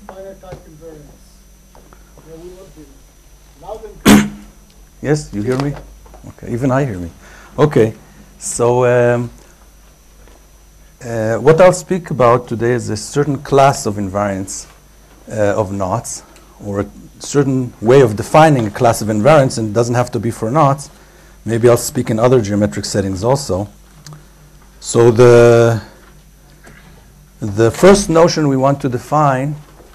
finite type invariance. Yeah, we will be loud and clear. Yes, you hear me? Okay, even I hear me. Okay, so what I'll speak about today is a certain class of invariants of knots, or a certain way of defining a class of invariants, and it doesn't have to be for knots. Maybe I'll speak in other geometric settings also. So the first notion we want to define,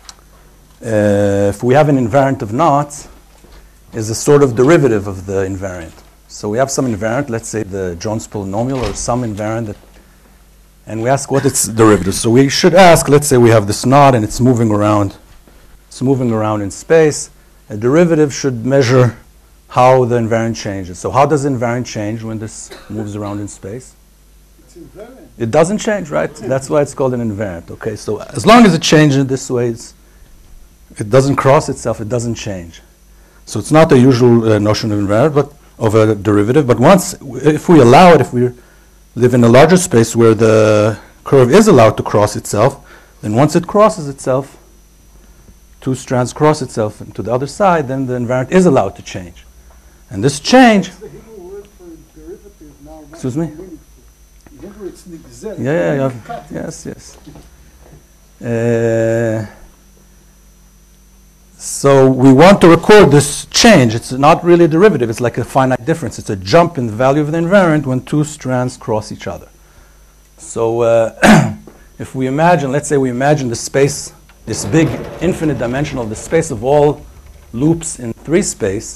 if we have an invariant of knots, is a sort of derivative of the invariant. So we have some invariant, let's say the Jones polynomial, or some invariant, that, and we ask what its derivative. So we should ask, let's say we have this knot and it's moving around. It's moving around in space. A derivative should measure how the invariant changes. So how does the invariant change when this moves around in space? It's invariant. It doesn't change, right? That's why it's called an invariant. Okay, so as long as it changes this way, it doesn't cross itself, it doesn't change. So it's not the usual notion of invariant, but of a derivative. But once, if we allow it, if we live in a larger space where the curve is allowed to cross itself, then once it crosses itself, two strands cross itself to the other side, then the invariant is allowed to change. And this change... What's the Hebrew word for derivative now? Excuse me? In Hebrew it's nigzeh. Yeah. Cut. Yes. So we want to record this change. It's not really a derivative. It's like a finite difference. It's a jump in the value of the invariant when two strands cross each other. So if we imagine, let's say we imagine the space, this big infinite dimensional, the space of all loops in 3 space.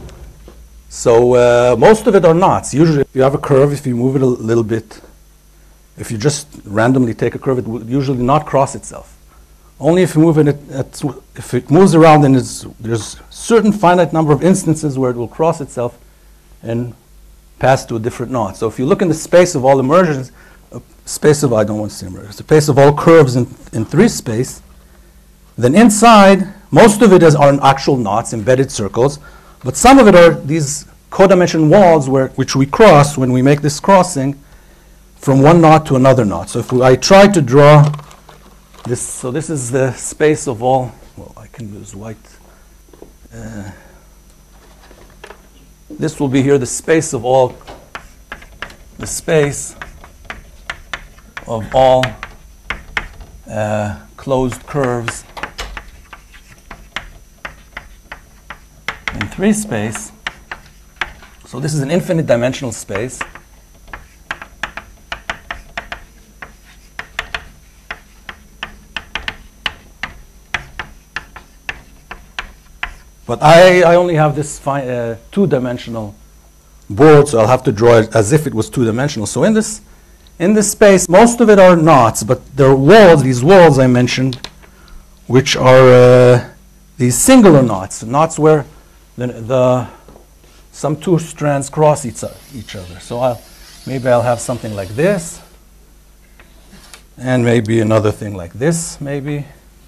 So most of it are knots. Usually if you have a curve, if you move it a little bit, if you just randomly take a curve, it will usually not cross itself. Only if you move it, if it moves around, then there's certain finite number of instances where it will cross itself and pass to a different knot. So if you look in the space of all emergence, space of, I don't want to say emergence, the space of all curves in 3 space, then inside, most of it are actual knots, embedded circles, but some of it are these codimension walls which we cross when we make this crossing from one knot to another knot. So if I try to draw this, so this is the space of all, well, I can use white. This will be here the space of all closed curves in 3 space. So this is an infinite dimensional space. But I only have this 2-dimensional board, so I'll have to draw it as if it was 2-dimensional. So in this space, most of it are knots, but there are walls, these walls I mentioned, which are these singular knots where some 2 strands cross each other. So maybe I'll have something like this, and maybe another thing like this, maybe.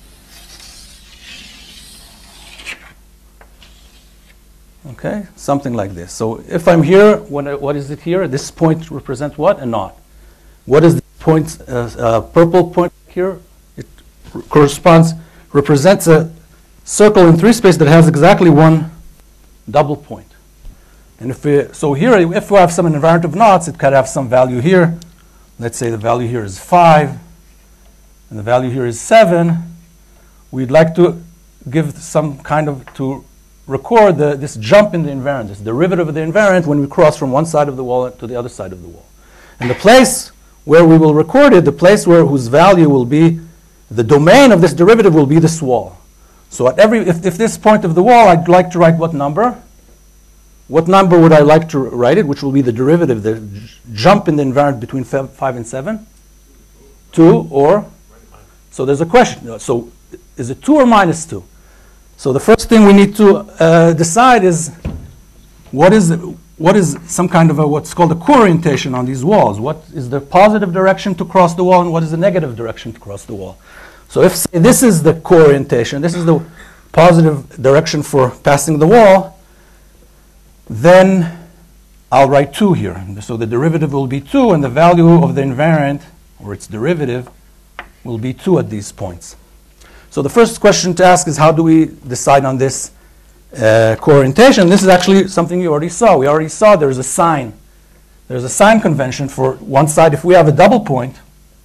Okay, something like this. So if I'm here, what is it here? This point represents what? A knot. What is the point, purple point here? It represents a circle in 3 space that has exactly one double point. And so here, if we have some invariant of knots, it could have some value here. Let's say the value here is 5, and the value here is 7. We'd like to give some kind of, to record this jump in the invariant, this derivative of the invariant when we cross from one side of the wall to the other side of the wall. And the place where we will record it, the place whose value will be, the domain of this derivative will be this wall. So at if this point of the wall, I'd like to write what number? What number would I like to write it, which will be the derivative, the jump in the invariant between 5 and 7? 2 or? So there's a question. So is it 2 or minus 2? So the first thing we need to decide is what is some kind of what's called a co-orientation on these walls. What is the positive direction to cross the wall, and what is the negative direction to cross the wall? So if say, this is the co-orientation, this is the positive direction for passing the wall, then I'll write 2 here. So the derivative will be 2, and the value of the invariant, or its derivative, will be 2 at these points. So the first question to ask is, how do we decide on this co-orientation? This is actually something you already saw. We already saw there's a sign. There's a sign convention for one side. If we have a double point,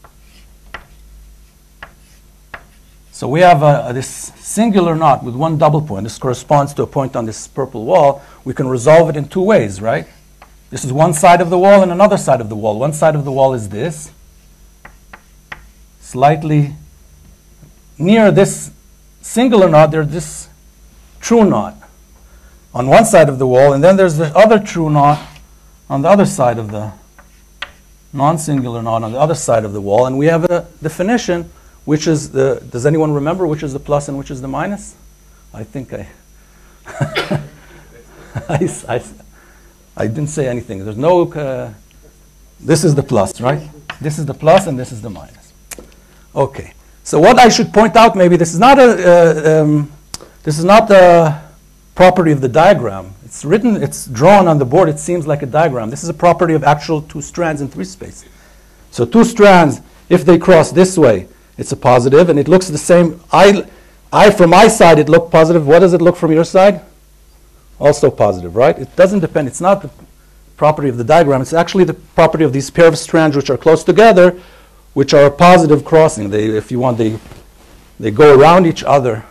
so we have this singular knot with one double point. This corresponds to a point on this purple wall. We can resolve it in two ways, right? This is one side of the wall and another side of the wall. One side of the wall is this, slightly near this singular knot, there's this true knot on one side of the wall, and then there's the other true knot on the other side of the non-singular knot on the other side of the wall. And we have a definition, which is the, does anyone remember which is the plus and which is the minus? I think I didn't say anything. There's no, this is the plus, right? This is the plus and this is the minus. Okay. So what I should point out, maybe this is not a property of the diagram. It's written, it's drawn on the board. It seems like a diagram. This is a property of actual two strands in three space. So two strands, if they cross this way, it's a positive, and it looks the same. From my side, it looked positive. What does it look from your side? Also positive, right? It doesn't depend. It's not the property of the diagram. It's actually the property of these pair of strands which are close together, which are a positive crossing. They, if you want, they go around each other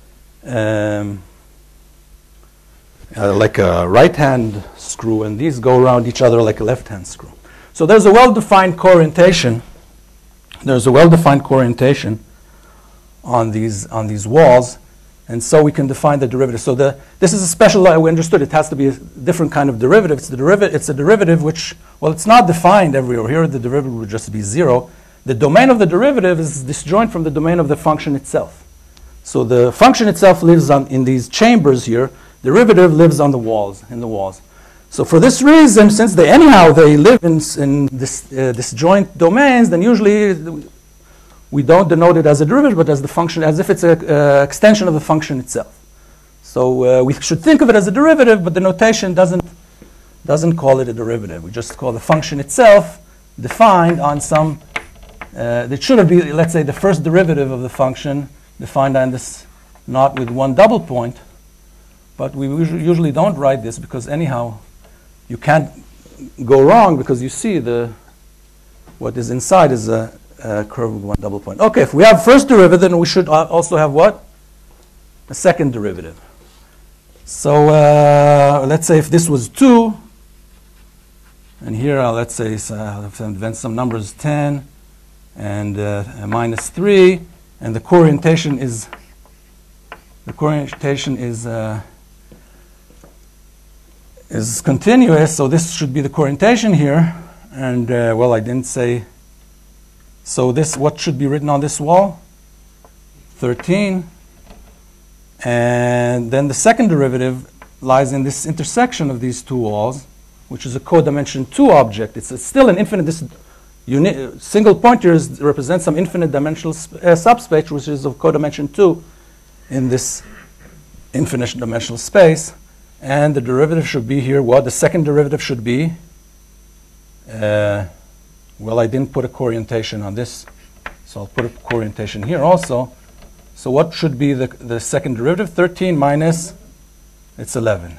like a right-hand screw, and these go around each other like a left-hand screw. So there's a well-defined co-orientation. There's a well-defined co-orientation on these walls, and so we can define the derivative. So this is a special, we understood it has to be a different kind of derivative. It's a derivative which, well, it's not defined everywhere. Here the derivative would just be 0. The domain of the derivative is disjoint from the domain of the function itself. So the function itself lives in these chambers here. Derivative lives on the walls, in the walls. So for this reason, since they live in disjoint domains, then usually we don't denote it as a derivative, but as the function, as if it's an extension of the function itself. So we should think of it as a derivative, but the notation doesn't call it a derivative. We just call the function itself defined on some. It should be, let's say, the first derivative of the function defined on this knot with one double point. But we usually don't write this because anyhow, you can't go wrong because you see what is inside is a curve with one double point. Okay, if we have first derivative, then we should also have what? A second derivative. So let's say if this was 2, and here let's say I'll have to invent some numbers, 10 and minus 3, and the co-orientation is continuous, so this should be the co-orientation here. And well, I didn't say. So this, what should be written on this wall? 13. And then the second derivative lies in this intersection of these two walls, which is a codimension 2 object. It's still an infinite. This single point here represents some infinite dimensional subspace, which is of codimension 2 in this infinite dimensional space. And the derivative should be here. What? The second derivative should be, well, I didn't put a co-orientation on this, so I'll put a co-orientation here also. So what should be the second derivative? 13 minus, it's 11.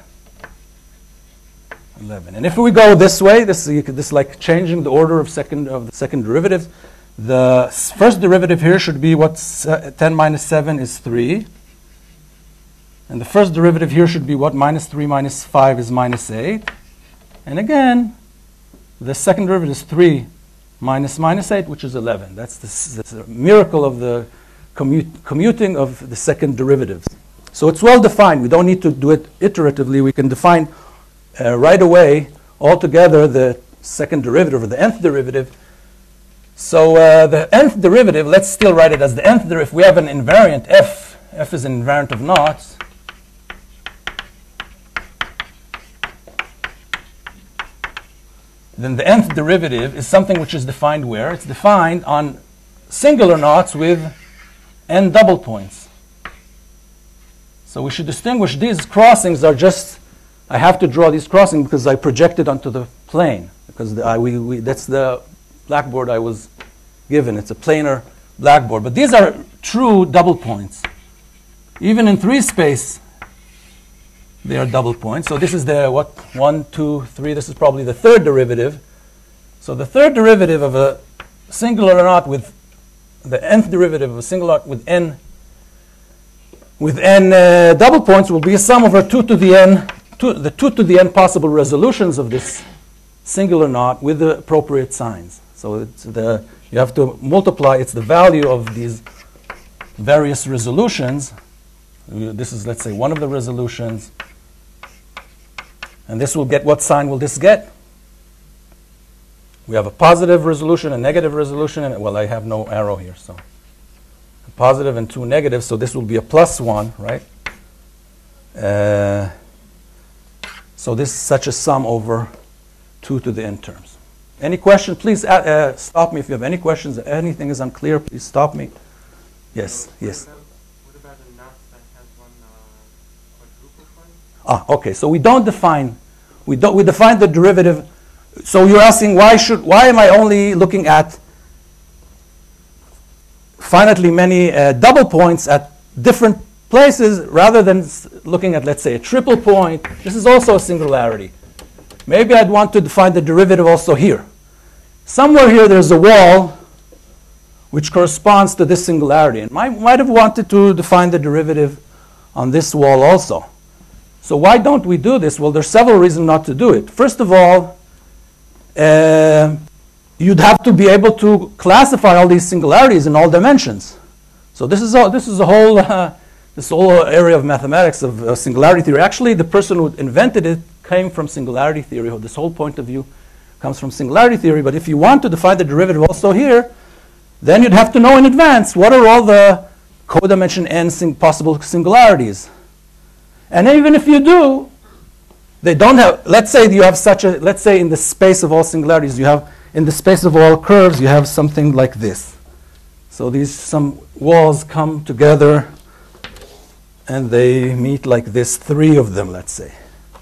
11. And if we go this way, this is like changing the order of the second derivative. The first derivative here should be what? 10 minus 7 is 3. And the first derivative here should be what? Minus 3 minus 5 is minus 8. And again, the second derivative is 3 minus minus 8, which is 11. That's the miracle of the commuting of the second derivatives. So it's well defined. We don't need to do it iteratively. We can define right away altogether the second derivative or the nth derivative. So the nth derivative, let's still write it as the nth derivative. If we have an invariant f is an invariant of knots. Then the nth derivative is something which is defined where? It's defined on singular knots with n double points. So we should distinguish these crossings are just, I have to draw these crossings because I projected onto the plane. Because that's the blackboard I was given. It's a planar blackboard. But these are true double points. Even in 3 space, they are double points. So this is the, 1, 2, 3. This is probably the third derivative. So the third derivative of a singular knot with the nth derivative of a singular knot with n double points will be a sum over 2 to the n, the 2 to the n possible resolutions of this singular knot with the appropriate signs. So it's you have to multiply, it's the value of these various resolutions. This is, let's say, one of the resolutions. And this will get, what sign will this get? We have a positive resolution, a negative resolution, and, well, I have no arrow here, so a positive and 2 negatives, so this will be a +1, right? So this is such a sum over 2 to the n terms. Any question? Please stop me if you have any questions. If anything is unclear, please stop me. Yes, yes. What about a knot that has one quadruple point? Okay. So we don't define. We define the derivative. So you're asking why am I only looking at finitely many double points at different places rather than looking at, let's say, a triple point? This is also a singularity. Maybe I'd want to define the derivative also here. Somewhere here there's a wall which corresponds to this singularity. And might have wanted to define the derivative on this wall also. So why don't we do this? Well, there's several reasons not to do it. First of all, you'd have to be able to classify all these singularities in all dimensions. So this is a whole this whole area of mathematics of singularity theory. Actually, the person who invented it came from singularity theory. This whole point of view comes from singularity theory. But if you want to define the derivative also here, then you'd have to know in advance what are all the codimension n possible singularities. And even if you do, they don't have, let's say you have let's say in the space of all singularities, you have, in the space of all curves, you have something like this. So some walls come together and they meet like this, 3 of them, let's say.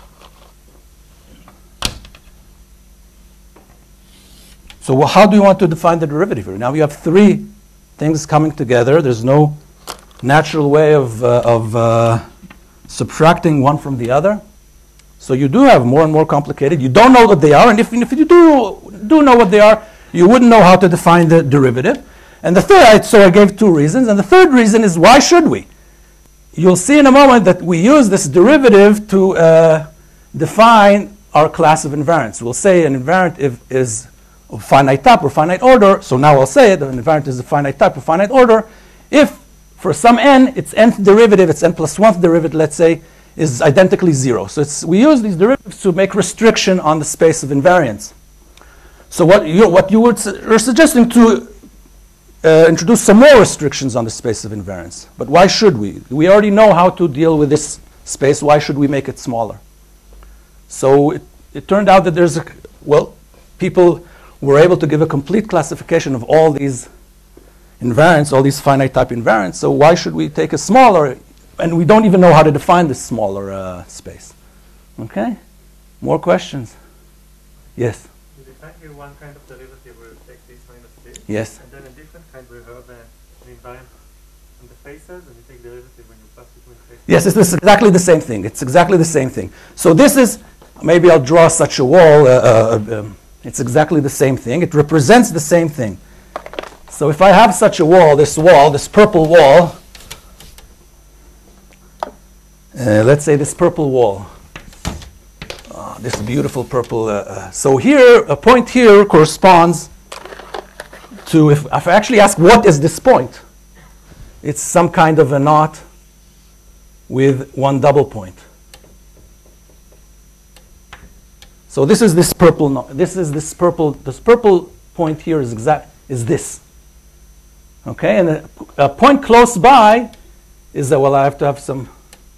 So how do you want to define the derivative here? Now you have 3 things coming together. There's no natural way of subtracting one from the other. So you do have more and more complicated. You don't know what they are, and if you do know what they are, you wouldn't know how to define the derivative. And the third, so I gave 2 reasons, and the third reason is why should we? You'll see in a moment that we use this derivative to define our class of invariants. We'll say an invariant is of finite type or finite order. So now I'll say it, an invariant is a finite type or finite order if for some n, its nth derivative, its n plus 1th derivative, let's say, is identically 0. So we use these derivatives to make restriction on the space of invariants. So what you're suggesting to introduce some more restrictions on the space of invariants. But why should we? We already know how to deal with this space. Why should we make it smaller? So it turned out that people were able to give a complete classification of all these invariants, all these finite type invariants. So why should we take a smaller? And we don't even know how to define this smaller space. Okay? More questions? Yes? You define here one kind of derivative where you take this minus this. Yes. And then a different kind where you have an invariant on the faces, and you take derivative when you pass between faces. Yes, it's exactly the same thing. It's exactly the same thing. So this is, maybe I'll draw such a wall. It's exactly the same thing. It represents the same thing. So if I have such a wall, this purple wall, let's say this purple wall, this beautiful purple. So here, a point here corresponds to, if I actually ask what is this point, it's some kind of a knot with one double point. So this is this purple knot. This purple point here is this. Okay, and a point close by is that, well, I'll have to have some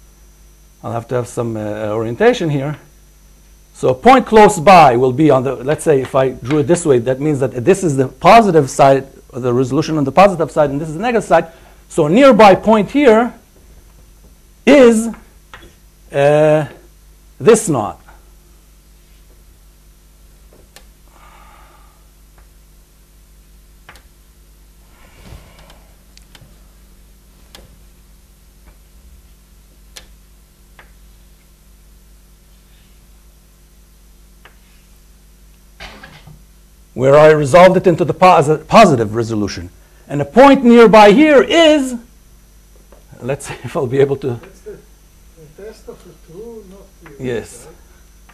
orientation here. So a point close by will be on the, let's say if I drew it this way, that means that this is the positive side, or the resolution on the positive side, and this is the negative side. So a nearby point here is this knot. where I resolved it into the positive resolution. And a point nearby here is, let's see if I'll be able to. That's the test of the true, not the Yes. right?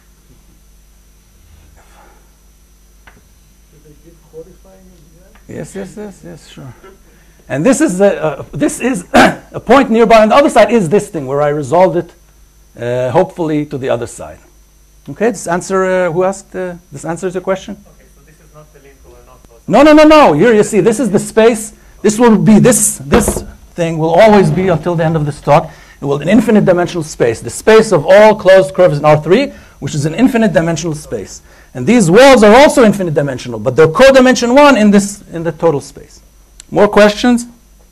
Did they give qualifying in the end? Yes, sure. And this is a point nearby. On the other side is this thing where I resolved it, hopefully to the other side. Okay, this answer. Who asked? This answers your question. Okay, so this is not the link or not. No. Here you see, this is the space. This will be this thing will always be until the end of this talk. It will an infinite dimensional space, the space of all closed curves in R3, which is an infinite dimensional space. And these walls are also infinite dimensional, but they're codimension 1 in the total space. More questions?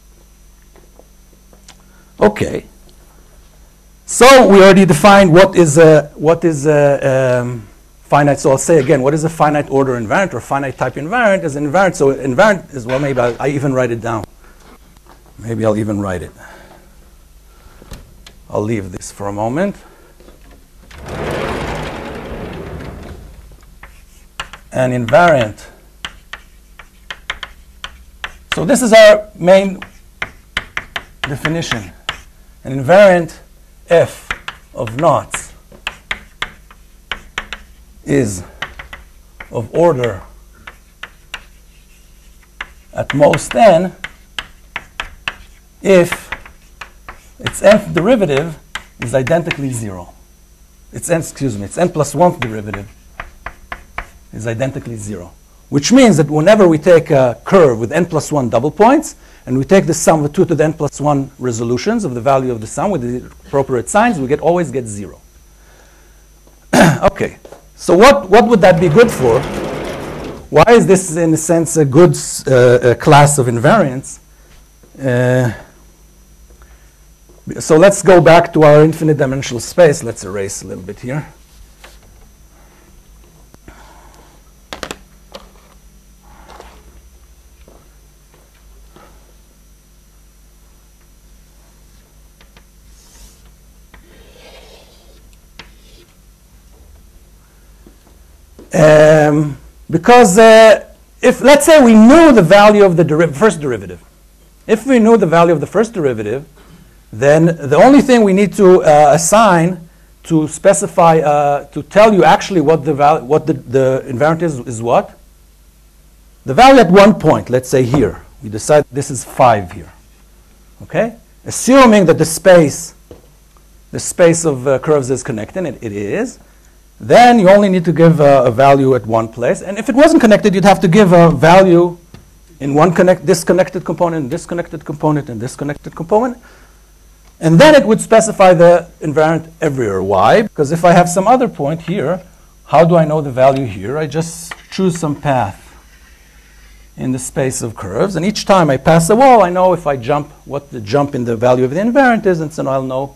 Okay. So we already defined what is finite. So I'll say again, what is a finite order invariant or finite type invariant? Is an invariant. So invariant is, well, maybe I even write it down. Maybe I'll even write it. I'll leave this for a moment. An invariant. So this is our main definition. An invariant f of knots is of order at most n if its nth derivative is identically 0. Its n plus 1th derivative is identically 0. Which means that whenever we take a curve with n plus 1 double points, and we take the sum of 2 to the n plus 1 resolutions of the value of the sum with the appropriate signs, we always get 0. Okay, so what would that be good for? Why is this, in a sense, a good class of invariants? So let's go back to our infinite dimensional space. Let's erase a little bit here. Because if, let's say, we knew the value of the first derivative. If we knew the value of the first derivative, then the only thing we need to assign to specify, to tell you actually what the invariant is what? The value at one point, let's say here. We decide this is 5 here. Okay? Assuming that the space of curves is connected, and it is, then you only need to give a value at one place. And if it wasn't connected, you'd have to give a value in this connected component, this connected component, and this connected component. And then it would specify the invariant everywhere. Why? Because if I have some other point here, how do I know the value here? I just choose some path in the space of curves. And each time I pass a wall, I know if I jump, what the jump in the value of the invariant is, and so I'll know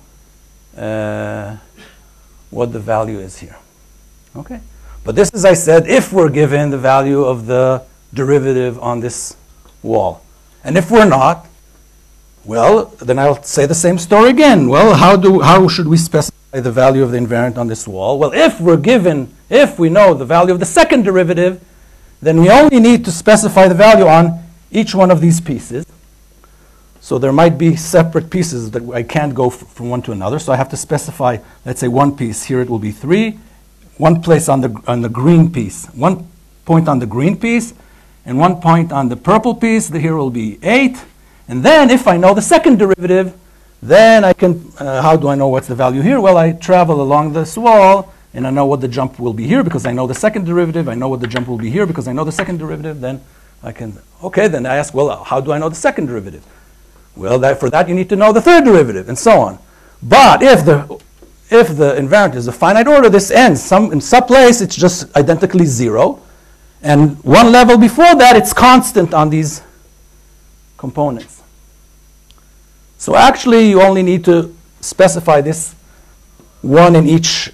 what the value is here. Okay? But this, as I said, if we're given the value of the derivative on this wall. And if we're not, well, then I'll say the same story again. Well, how should we specify the value of the invariant on this wall? Well, if we know the value of the second derivative, then we only need to specify the value on each one of these pieces. So there might be separate pieces that I can't go from one to another. So I have to specify, let's say, one piece. Here it will be 3. One place on the green piece. 1 point on the green piece. And 1 point on the purple piece. Here will be 8. And then if I know the second derivative, then I can, how do I know what's the value here? Well, I travel along this wall, and I know what the jump will be here because I know the second derivative. I know what the jump will be here because I know the second derivative. Then I can, okay, then I ask, well, how do I know the second derivative? Well, for that you need to know the third derivative, and so on. But if the invariant is a finite order, this ends. In some place, it's just identically 0. And one level before that, it's constant on these components. So actually, you only need to specify this one in each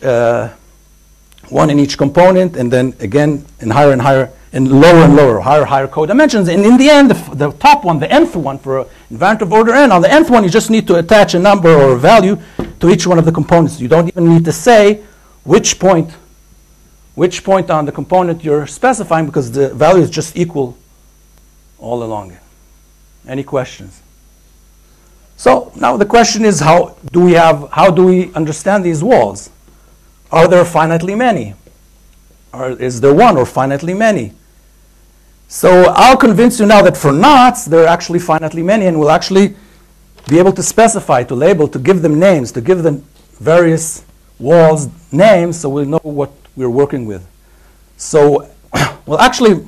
component, and then again in higher and higher, in lower and lower, higher codimensions. And in the end, the top one, the nth one for an invariant of order n, on the nth one, you just need to attach a number or a value to each one of the components. You don't even need to say which point which point on the component you're specifying, because the value is just equal all along it. Any questions? So now the question is, how do we understand these walls? Are there finitely many? Or is there one or finitely many? So I'll convince you now that for knots, there are actually finitely many, and we'll actually be able to specify, to label, to give them names, to give them various walls names, so we'll know what we're working with. So, well, actually,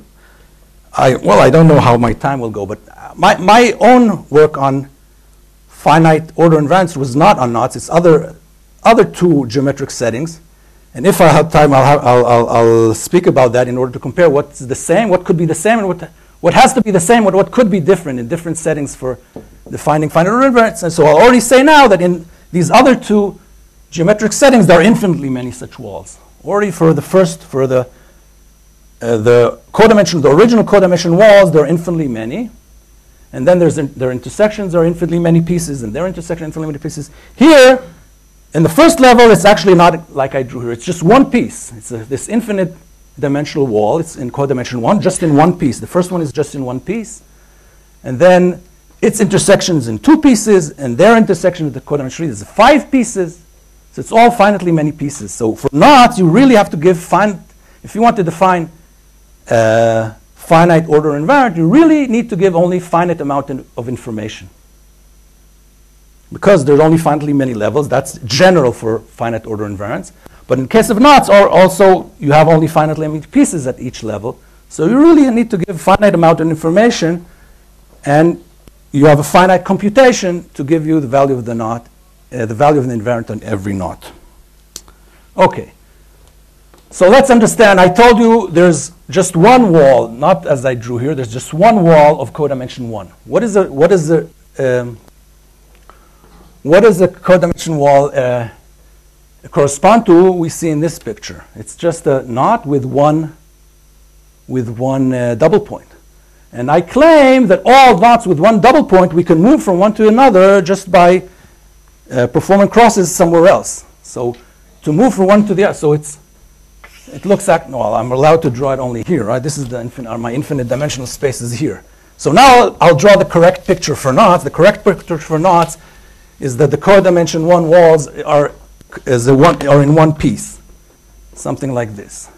I don't know how my time will go, but my own work on finite order invariance was not on knots. It's other two geometric settings. And if I have time, I'll speak about that in order to compare what's the same, what could be the same, and what has to be the same, what could be different in different settings for defining finite order invariance. And so I'll already say now that in these other two geometric settings, there are infinitely many such walls. Already for the first, for the codimension, the original codimension walls, there are infinitely many. And then their intersections are infinitely many pieces, and their intersection infinitely many pieces. Here, in the first level, it's actually not like I drew here. It's just one piece. It's this infinite dimensional wall. It's in codimension 1, just in one piece. The first one is just in one piece. And then its intersections in 2 pieces, and their intersection with the codimension 3 is 5 pieces. So it's all finitely many pieces. So for knots, you really have to give if you want to define finite order invariant, you really need to give only finite amount of information. Because there's only finitely many levels, that's general for finite order invariance. But in case of knots, or also you have only finitely many pieces at each level. So you really need to give finite amount of information, and you have a finite computation to give you the value of the knot, the value of the invariant on every knot. Okay. So let's understand. I told you there's just one wall, not as I drew here. There's just one wall of codimension 1. What is the codimension wall correspond to? We see in this picture. It's just a knot with one double point. And I claim that all knots with one double point, we can move from one to another just by performing crosses somewhere else. So to move from one to the other, so it looks like, well, I'm allowed to draw it only here, right? This is my infinite dimensional space is here. So now I'll draw the correct picture for knots. The correct picture for knots is that the codimension 1 walls are in one piece, something like this.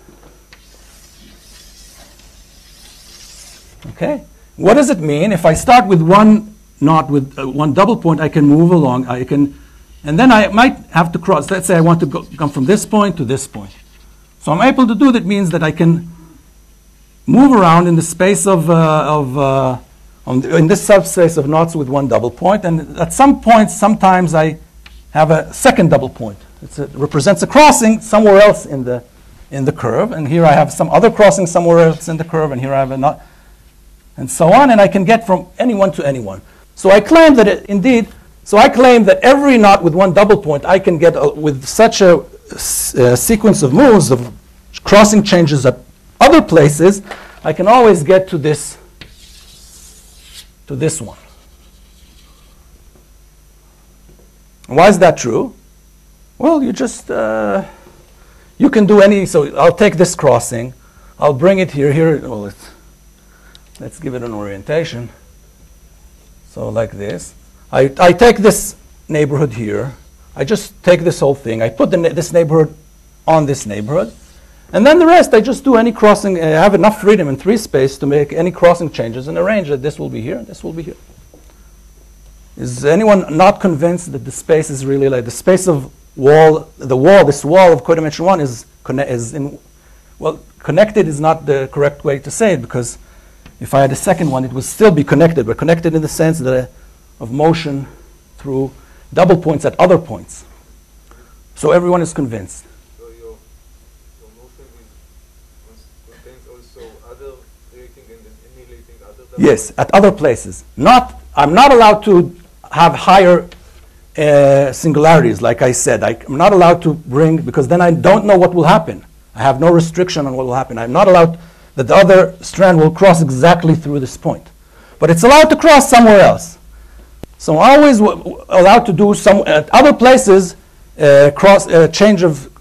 Okay. What does it mean? If I start with one knot with one double point, I can move along. And then I might have to cross. Let's say I want to come from this point to this point. So I'm able to do that. Means that I can move around in the space in this subspace of knots with one double point. And at some points, sometimes I have a second double point. It represents a crossing somewhere else in the curve. And here I have some other crossing somewhere else in the curve. And here I have a knot, and so on. And I can get from anyone to anyone. So I claim that I claim that every knot with one double point I can get with such a sequence of moves, of crossing changes at other places, I can always get to this one. And why is that true? Well, you just you can do any. So I'll take this crossing, I'll bring it here. Well, let's give it an orientation. So like this, I take this neighborhood here. I just take this whole thing. I put this neighborhood on this neighborhood. And then the rest, I just do any crossing. I have enough freedom in 3 space to make any crossing changes and arrange that this will be here and this will be here. Is anyone not convinced that the space is really like the space of this wall of codimension 1 connected is not the correct way to say it, because if I had a second one, it would still be connected, but connected in the sense that of motion through double points at other points. So everyone is convinced. So your motion contains also other creating and annihilating other double Yes, at other places. I'm not allowed to have higher singularities, like I said. I'm not allowed to bring, because then I don't know what will happen. I have no restriction on what will happen. I'm not allowed that the other strand will cross exactly through this point. But it's allowed to cross somewhere else. So I'm always allowed to do some, at other places, change of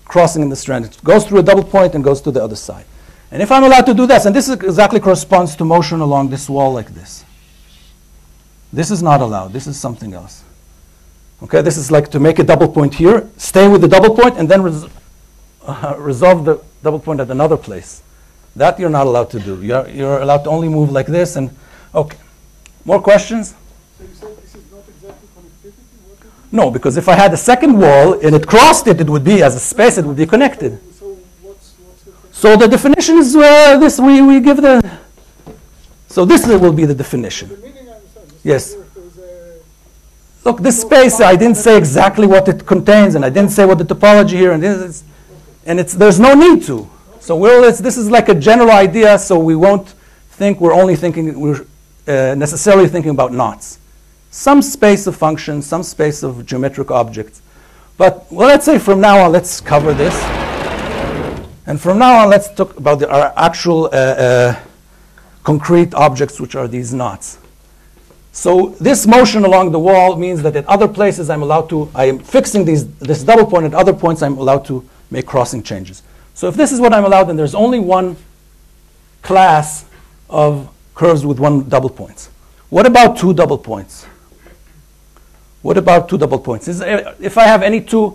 crossing in the strand. It goes through a double point and goes to the other side. And if I'm allowed to do this, and this exactly corresponds to motion along this wall like this. This is not allowed. This is something else. Okay, this is like to make a double point here, stay with the double point, and then resolve the double point at another place. That you're not allowed to do. You're allowed to only move like this. And okay, more questions? So you said this is not exactly connectivity? What is it? No, because if I had a second wall and it crossed it, it would be, as a space, it would be connected. So what's the thing? So the definition is this, we give the, so this will be the definition. The meaning I understand. Just Yes. if there's a- Look, this space, I didn't say exactly what it contains, and I didn't say what the topology here, and there's no need to. So this is like a general idea, so we won't think we're necessarily thinking about knots. Some space of functions, some space of geometric objects. But well, let's say from now on, let's cover this. And from now on, let's talk about our actual concrete objects, which are these knots. So this motion along the wall means that at other places I am fixing this double point. At other points I'm allowed to make crossing changes. So if this is what I'm allowed, then there's only one class of curves with one double points. What about two double points? What about two double points? If I have any two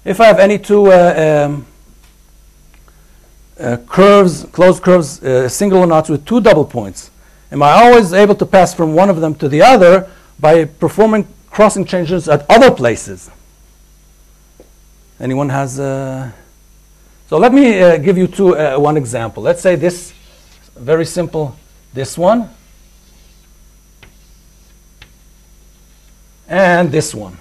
curves, closed curves, singular knots with two double points, am I always able to pass from one of them to the other by performing crossing changes at other places? Anyone has? So let me give you one example. Let's say this, very simple, this one, and this one.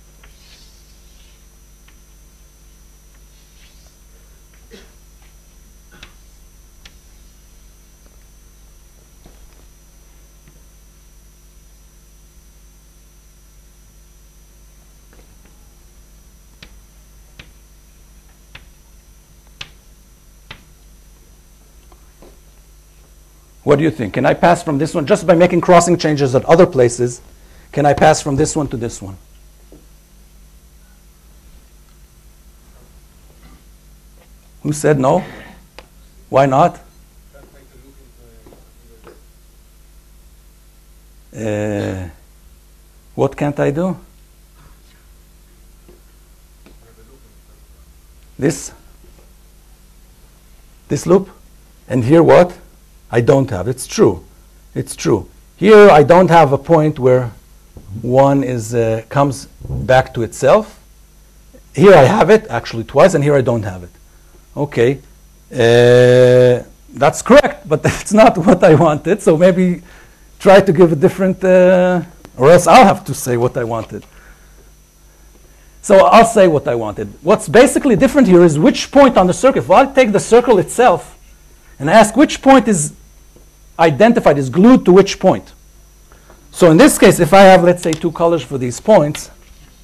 What do you think? Can I pass from this one, just by making crossing changes at other places, can I pass from this one to this one? Who said no? Why not? What can't I do? This loop? And here what? I don't have. It's true. It's true. Here I don't have a point where one comes back to itself. Here I have it, actually twice, and here I don't have it. Okay. That's correct, but that's not what I wanted. So maybe try to give a different, or else I'll have to say what I wanted. So I'll say what I wanted. What's basically different here is which point on the circle. If I take the circle itself and ask which point is identified, is glued to which point. So in this case, if I have, let's say, two colors for these points,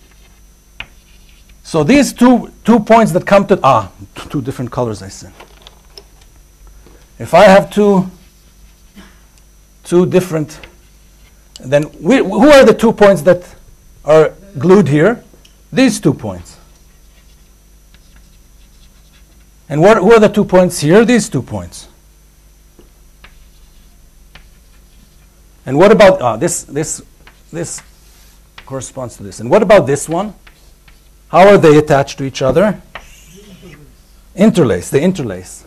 so these two points that come to, two different colors I said. If I have two different, then who are the 2 points that are glued here? These 2 points. And who are the 2 points here? These 2 points. And what about this corresponds to this. And what about this one? How are they attached to each other? Interlace. They interlace.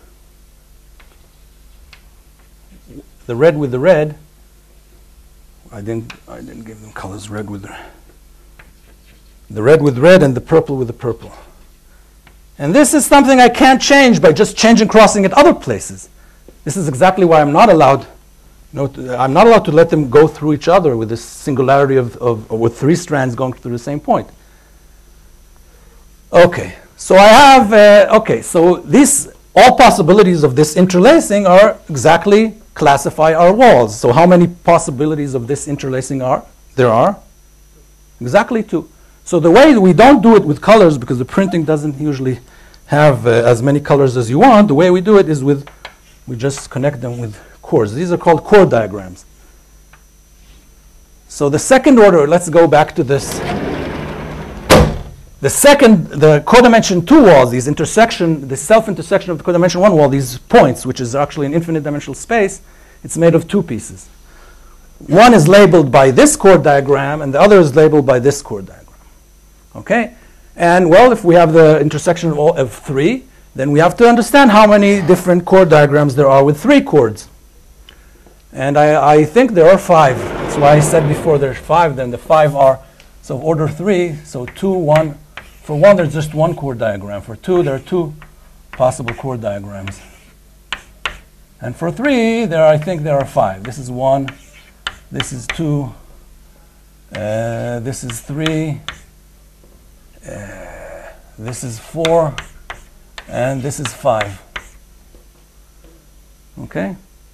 The red with the red. I didn't give them colors. Red with the red with red and the purple with the purple. And this is something I can't change by just changing crossing at other places. This is exactly why I'm not allowed. I'm not allowed to let them go through each other with this singularity with 3 strands going through the same point. Okay, so I have, so all possibilities of this interlacing are exactly classify our walls. So how many possibilities of this interlacing there are? Exactly 2. So the way we don't do it with colors, because the printing doesn't usually have as many colors as you want, the way we do it is we just connect them with chords. These are called chord diagrams. So the second order, let's go back to this. The codimension 2 wall, the self-intersection of the codimension 1 wall, these points, which is actually an infinite dimensional space, it's made of two pieces. One is labeled by this chord diagram, and the other is labeled by this chord diagram. Okay? And, well, if we have the intersection of 3, then we have to understand how many different chord diagrams there are with 3 chords. And I think there are 5. That's why I said before there's 5, then the 5 are, so order 3, so 2, 1. For 1, there's just 1 chord diagram. For 2, there are 2 possible chord diagrams. And for 3, I think there are 5. This is 1, this is 2, this is 3, this is 4, and this is 5. Okay?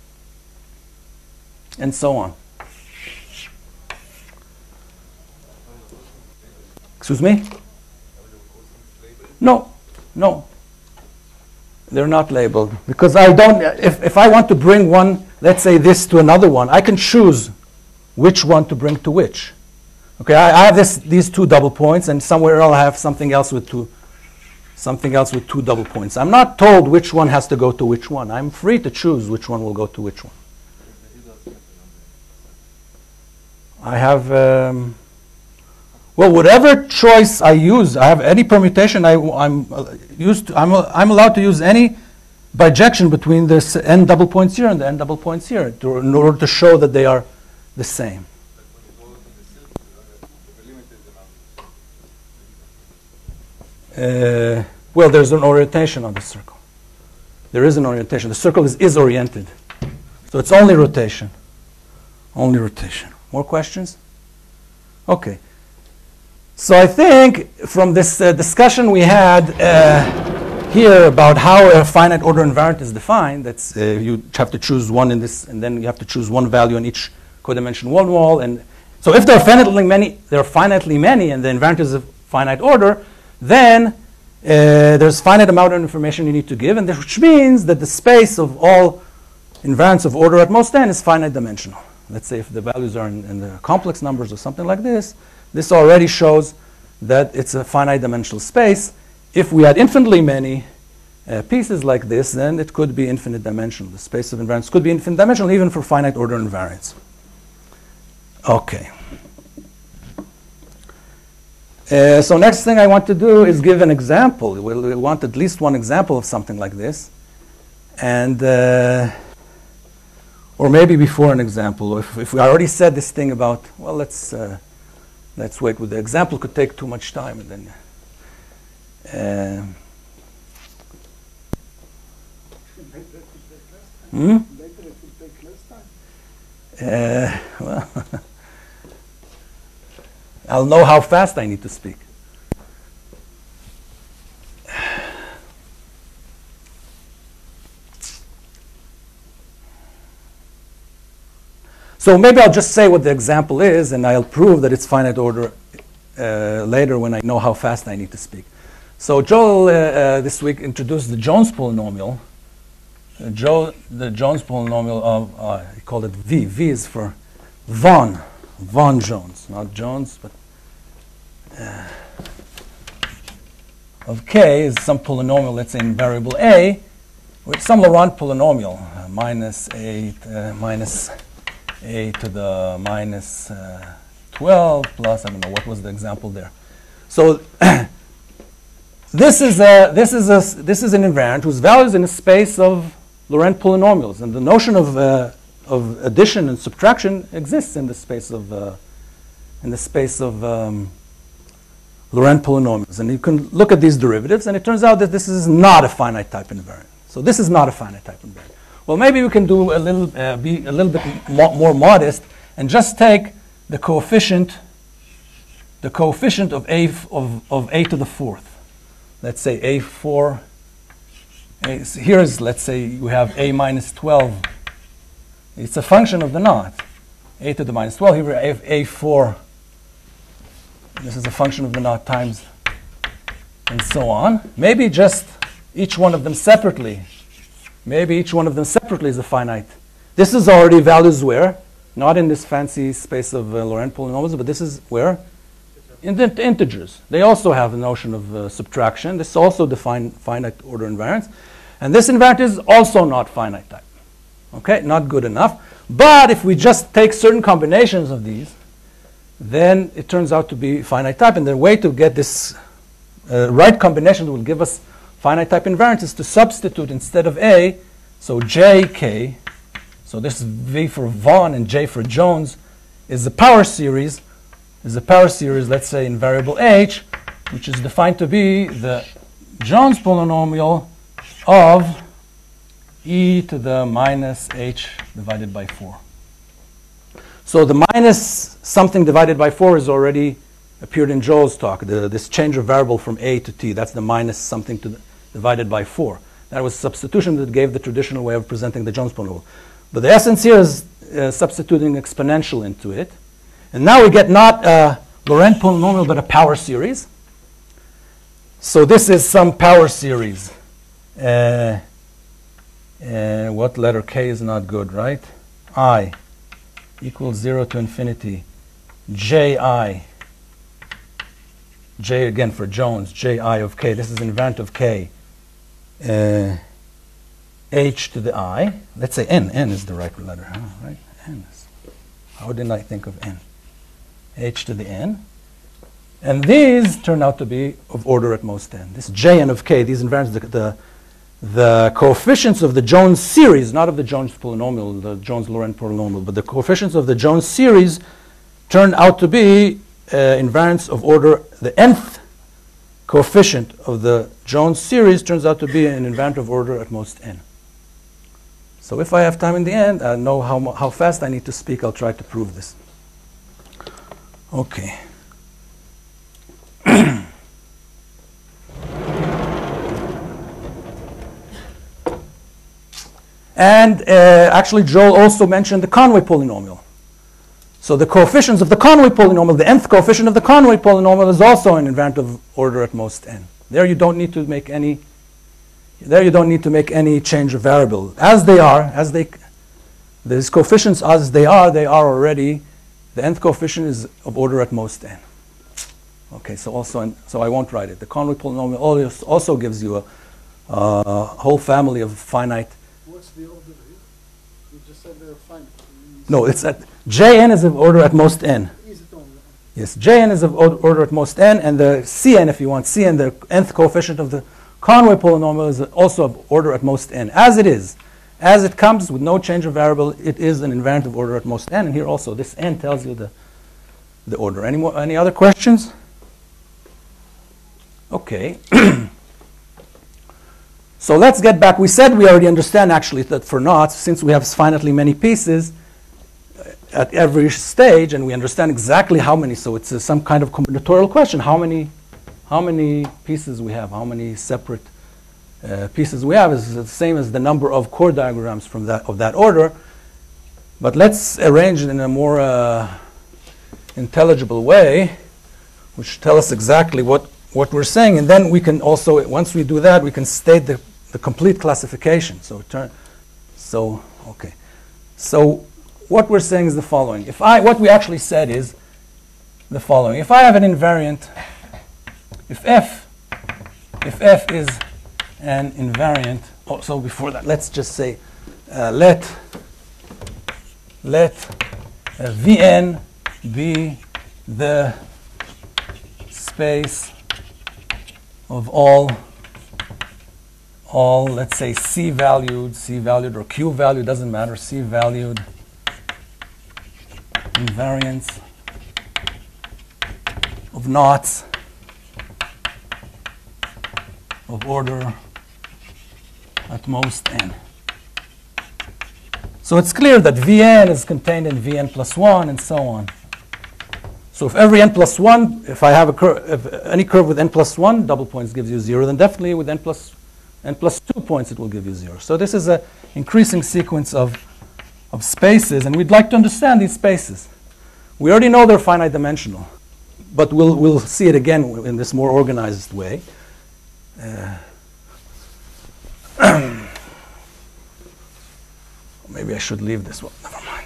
And so on. Excuse me? No, no. They're not labeled. Because I don't, if I want to bring one, let's say this to another one, I can choose which one to bring to which. Okay, I have these 2 double points, and somewhere else I have something else with 2 double points. I'm not told which one has to go to which one. I'm free to choose which one will go to which one. I have, well, whatever choice I use, I have any permutation, I'm allowed to use any bijection between this n double points here and the n double points here in order to show that they are the same. Well, there's an orientation on the circle. There is an orientation. The circle is oriented. So it's only rotation. Only rotation. More questions? Okay. So I think from this discussion we had here about how a finite order invariant is defined, that's you have to choose one in this, and then you have to choose one value in each codimension 1 wall. And so if there are finitely many, and the invariant is a finite order, then there's finite amount of information you need to give, and which means that the space of all invariants of order at most n is finite dimensional. Let's say if the values are in the complex numbers or something like this, this already shows that it's a finite dimensional space. If we had infinitely many pieces like this, then it could be infinite dimensional. The space of invariants could be infinite dimensional even for finite order invariants. Okay. So next thing I want to do is give an example. We want at least one example of something like this. And or maybe before an example. If we already said this thing about, well, let's wait with the example. Could take too much time. And then Later it will take less time. well, I'll know how fast I need to speak. So maybe I'll just say what the example is, and I'll prove that it's finite order later when I know how fast I need to speak. So Joel this week introduced the Jones polynomial. The Jones polynomial of, he called it V. V is for Von Jones, not Jones, but of K is some polynomial, let's say in variable A, with some Laurent polynomial, minus a to the minus 12 plus, I don't know, what was the example there. So this is an invariant whose value is in a space of Laurent polynomials, and the notion of addition and subtraction exists in the space of Laurent polynomials. And you can look at these derivatives, and it turns out that this is not a finite type invariant. So this is not a finite type invariant. Well, maybe we can do a little, be a little bit more modest, and just take the coefficient of a to the fourth. Let's say a4. Here is, let's say, you have a minus 12. It's a function of the knot. A to the minus 12. Here we have a4. This is a function of the knot times, and so on. Maybe just each one of them separately. Maybe each one of them separately is a finite. This is already values where? Not in this fancy space of Laurent polynomials, but this is where? integers. They also have a notion of subtraction. This also defines finite order invariance. And this invariant is also not finite type. Okay, not good enough. But if we just take certain combinations of these, then it turns out to be finite type. And the way to get this right combination that will give us finite type invariance is to substitute instead of A, so JK, so this is V for Vaughn and J for Jones, is a power series, let's say in variable H, which is defined to be the Jones polynomial of e to the minus h divided by 4. So the minus something divided by 4 has already appeared in Joel's talk, this change of variable from a to t. That's the minus something divided by 4. That was substitution that gave the traditional way of presenting the Jones polynomial. But the essence here is substituting exponential into it. And now we get not a Laurent polynomial, but a power series. So this is some power series. What letter K is not good, right? I equals 0 to infinity. Ji, J again for Jones, Ji of K. This is invariant of K. H to the I. Let's say N. N is the right letter, huh? Right? N is. How didn't I think of N? H to the N. And these turn out to be of order at most n. This Jn of K, these invariants, the coefficients of the Jones series, not of the Jones polynomial, the Jones-Laurent polynomial, but the coefficients of the Jones series turn out to be invariants of order, the nth coefficient of the Jones series turns out to be an invariant of order at most n. So if I have time in the end, I know how fast I need to speak, I'll try to prove this. Okay. And actually, Joel also mentioned the Conway polynomial. So the coefficients of the Conway polynomial, the nth coefficient of the Conway polynomial is also an invariant of order at most n. There you don't need to make any. There you don't need to make any change of variable. As they are, these coefficients as they are already. The nth coefficient is of order at most n. Okay, so I won't write it. The Conway polynomial also gives you a whole family of finite. What's the order here? You just said they're finite. No, it's at Jn is of order at most n. Is it only? Yes, Jn is of order at most n, and the Cn, if you want Cn, the nth coefficient of the Conway polynomial is also of order at most n. As it is, as it comes with no change of variable, it is an invariant of order at most n. And here also, this n tells you the order. Any other questions? Okay. So let's get back. We said we already understand actually that for knots, since we have finitely many pieces at every stage, and we understand exactly how many. So it's some kind of combinatorial question. How many pieces we have? How many separate pieces we have is the same as the number of chord diagrams from that order. But let's arrange it in a more intelligible way, which tell us exactly what we're saying, and then we can also, once we do that, we can state the complete classification. So okay. So what we're saying is the following. What we actually said is the following. If I have an invariant, if f is an invariant, so before that, let's just say let Vn be the space of all, let's say C-valued or Q-valued, doesn't matter, C-valued invariants of knots of order at most n. So it's clear that Vn is contained in Vn plus 1 and so on. So if every n plus 1, if I have any curve with n plus 1 double points gives you 0, then definitely with n plus 2 points it will give you 0. So this is an increasing sequence of spaces, and we'd like to understand these spaces. We already know they're finite dimensional, but we'll see it again in this more organized way. Maybe I should leave this one. Never mind.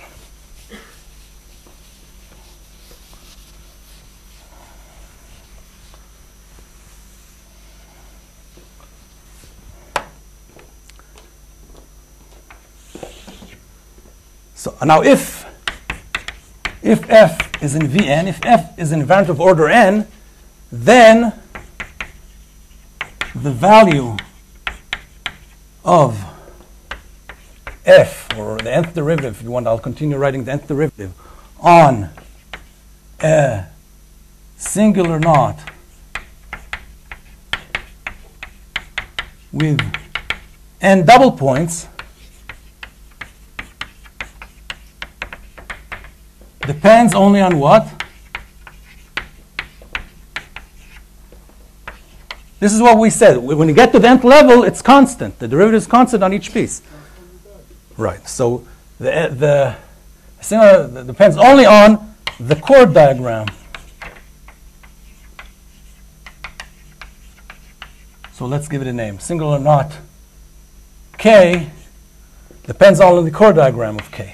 So now if f is in Vn, if f is an invariant of order n, then the value of f, or the nth derivative, if you want, I'll continue writing the nth derivative, on a singular knot with n double points depends only on what? This is what we said. When you get to the nth level, it's constant. The derivative is constant on each piece. Right. So the singular depends only on the chord diagram. So let's give it a name. Singular knot K depends only on the chord diagram of K.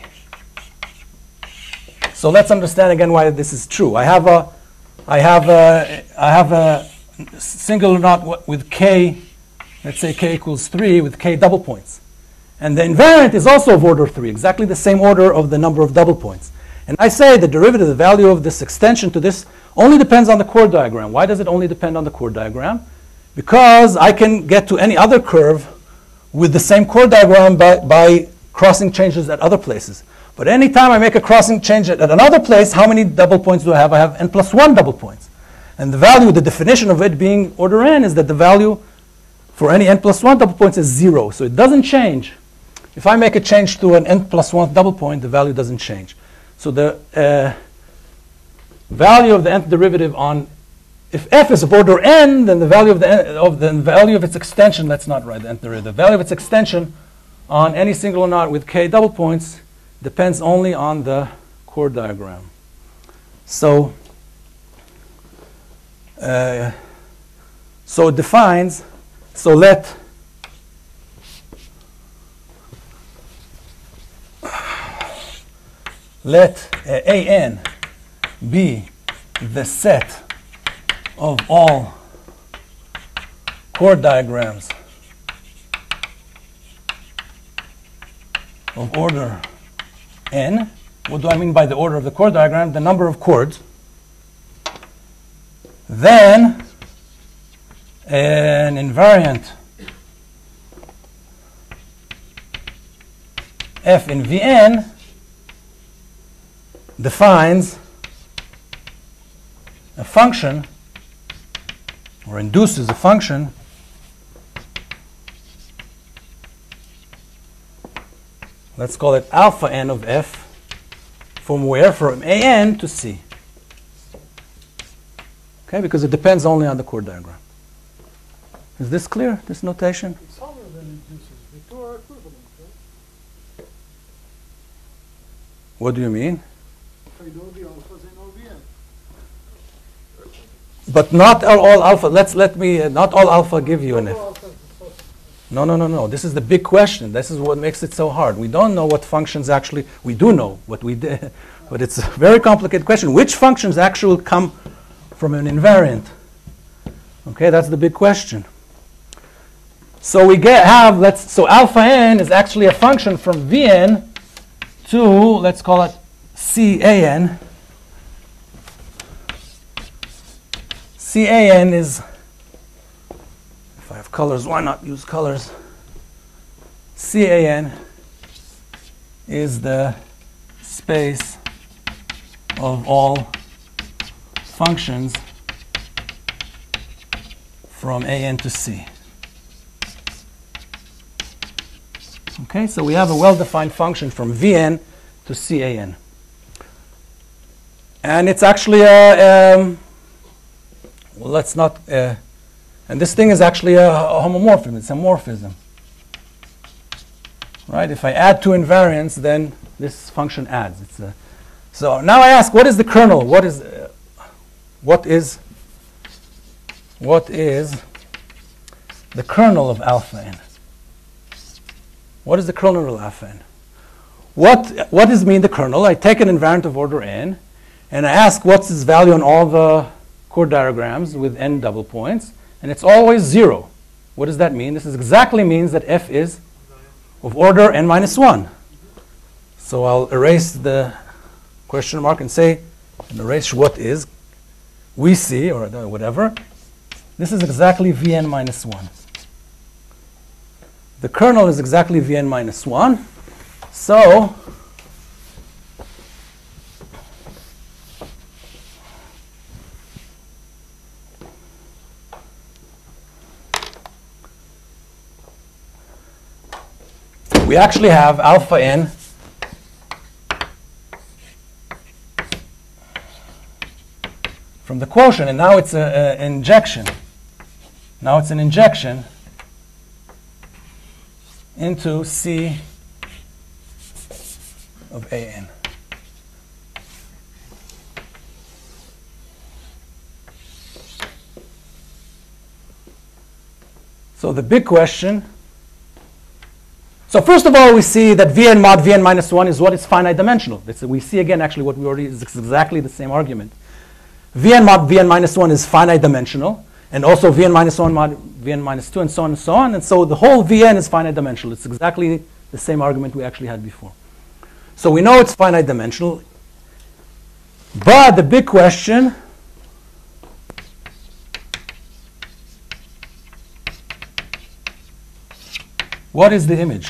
So let's understand again why this is true. I have a singular knot with K, let's say K equals 3 with K double points. And the invariant is also of order 3, exactly the same order of the number of double points. And I say the derivative, the value of this extension to this, only depends on the chord diagram. Why does it only depend on the chord diagram? Because I can get to any other curve with the same chord diagram by crossing changes at other places. But anytime I make a crossing change at another place, how many double points do I have? I have n plus 1 double points. And the value, the definition of it being order n is that the value for any n plus 1 double points is 0. So it doesn't change. If I make a change to an n plus 1 double point, the value doesn't change. So the value of the nth derivative on, if f is of order n, then the value of the value of its extension, let's not write the nth derivative, the value of its extension on any singular knot with k double points depends only on the chord diagram. So so it defines, so let an be the set of all chord diagrams of order n. What do I mean by the order of the chord diagram? The number of chords. Then an invariant f in Vn defines a function, or induces a function let's call it alpha n of f, from where? From an to c. Okay, because it depends only on the chord diagram. Is this clear, this notation? It's harder than induces. The two are equivalent, right? What do you mean? If I know the alphas, I know the n. But not all alpha, not all alpha give you an f. All alphas is so- No. This is the big question. This is what makes it so hard. We don't know what functions actually, we do know what we did, but it's a very complicated question. Which functions actually come from an invariant? Okay, that's the big question. So we so alpha n is actually a function from Vn to, let's call it Can. Can is, if I have colors, why not use colors? Can is the space of all functions from an to c. Okay, so we have a well-defined function from Vn to Can. And it's actually a, well, let's not, and this thing is actually a homomorphism, it's a morphism. Right, if I add two invariants, then this function adds. So now I ask, what is the kernel? What is the kernel of alpha n? What is the kernel of alpha n? What does mean the kernel? I take an invariant of order n, and I ask what's its value on all the chord diagrams with n double points, and it's always 0. What does that mean? This exactly means that f is of order n minus 1. So I'll erase the question mark and say, and erase what is. We see, or whatever. This is exactly Vn minus 1. The kernel is exactly Vn minus 1. So we actually have alpha n from the quotient, and now it's an injection. Now it's an injection into C of an. So the big question, so first of all, we see that Vn mod Vn minus 1 is what is finite dimensional. We see again actually what we already, is exactly the same argument. Vn mod Vn minus 1 is finite dimensional, and also Vn minus 1 mod Vn minus 2, and so on and so on. And so the whole Vn is finite dimensional. It's exactly the same argument we actually had before. So we know it's finite dimensional. But the big question, what is the image?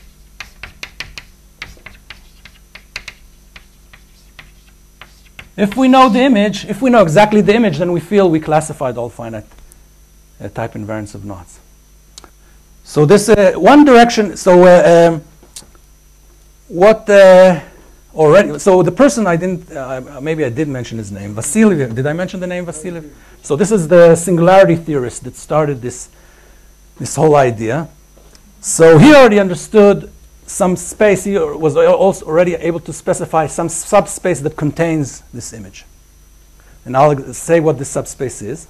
If we know the image, if we know exactly the image, then we feel we classified all finite type invariants of knots. So this one direction. So what already? So the person I didn't. Maybe I did mention his name, Vasiliev. Did I mention the name Vasiliev? So this is the singularity theorist that started this whole idea. So he already understood some space. He was also already able to specify some subspace that contains this image. And I'll say what this subspace is.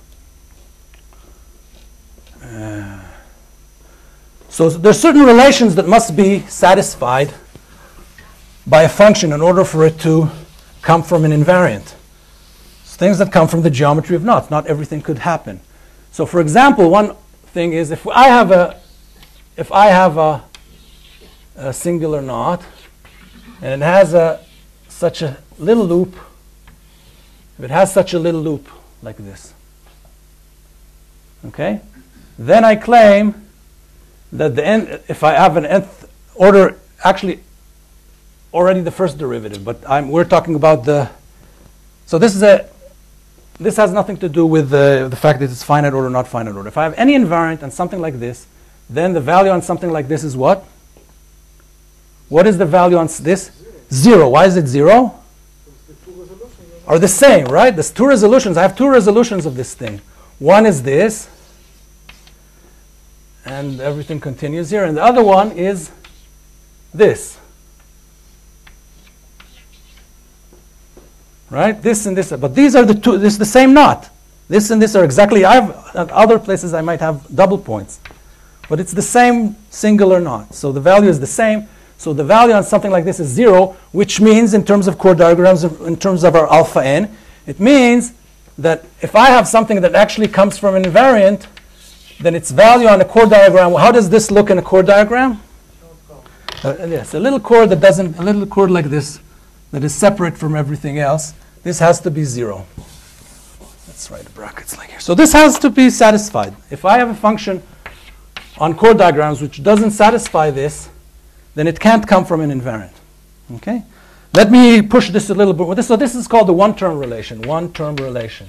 So there are certain relations that must be satisfied by a function in order for it to come from an invariant. So things that come from the geometry of knots. Not everything could happen. So for example, one thing is if I have a singular knot, and it has such a little loop. If it has such a little loop like this, okay, then I claim that the n, if I have an nth order, actually already the first derivative, but we're talking about the. So this has nothing to do with the fact that it's finite order, not finite order. If I have any invariant and something like this, then the value on something like this is what? What is the value on this? 0. Why is it 0? The two resolutions Are the same, right? There's two resolutions. I have two resolutions of this thing. One is this, and everything continues here. And the other one is this. Right? This and this. But these are the two. This is the same knot. This and this are exactly. I have at other places I might have double points. But it's the same singular knot. So the value is the same. So the value on something like this is 0, which means in terms of chord diagrams, in terms of our alpha n, it means that if I have something that actually comes from an invariant, then its value on a chord diagram, how does this look in a chord diagram? Yes, a little chord that doesn't, a little chord like this, that is separate from everything else, this has to be 0. Let's write brackets like here. So this has to be satisfied. If I have a function on chord diagrams which doesn't satisfy this, then it can't come from an invariant. Okay? Let me push this a little bit. So this is called the one-term relation. One-term relation.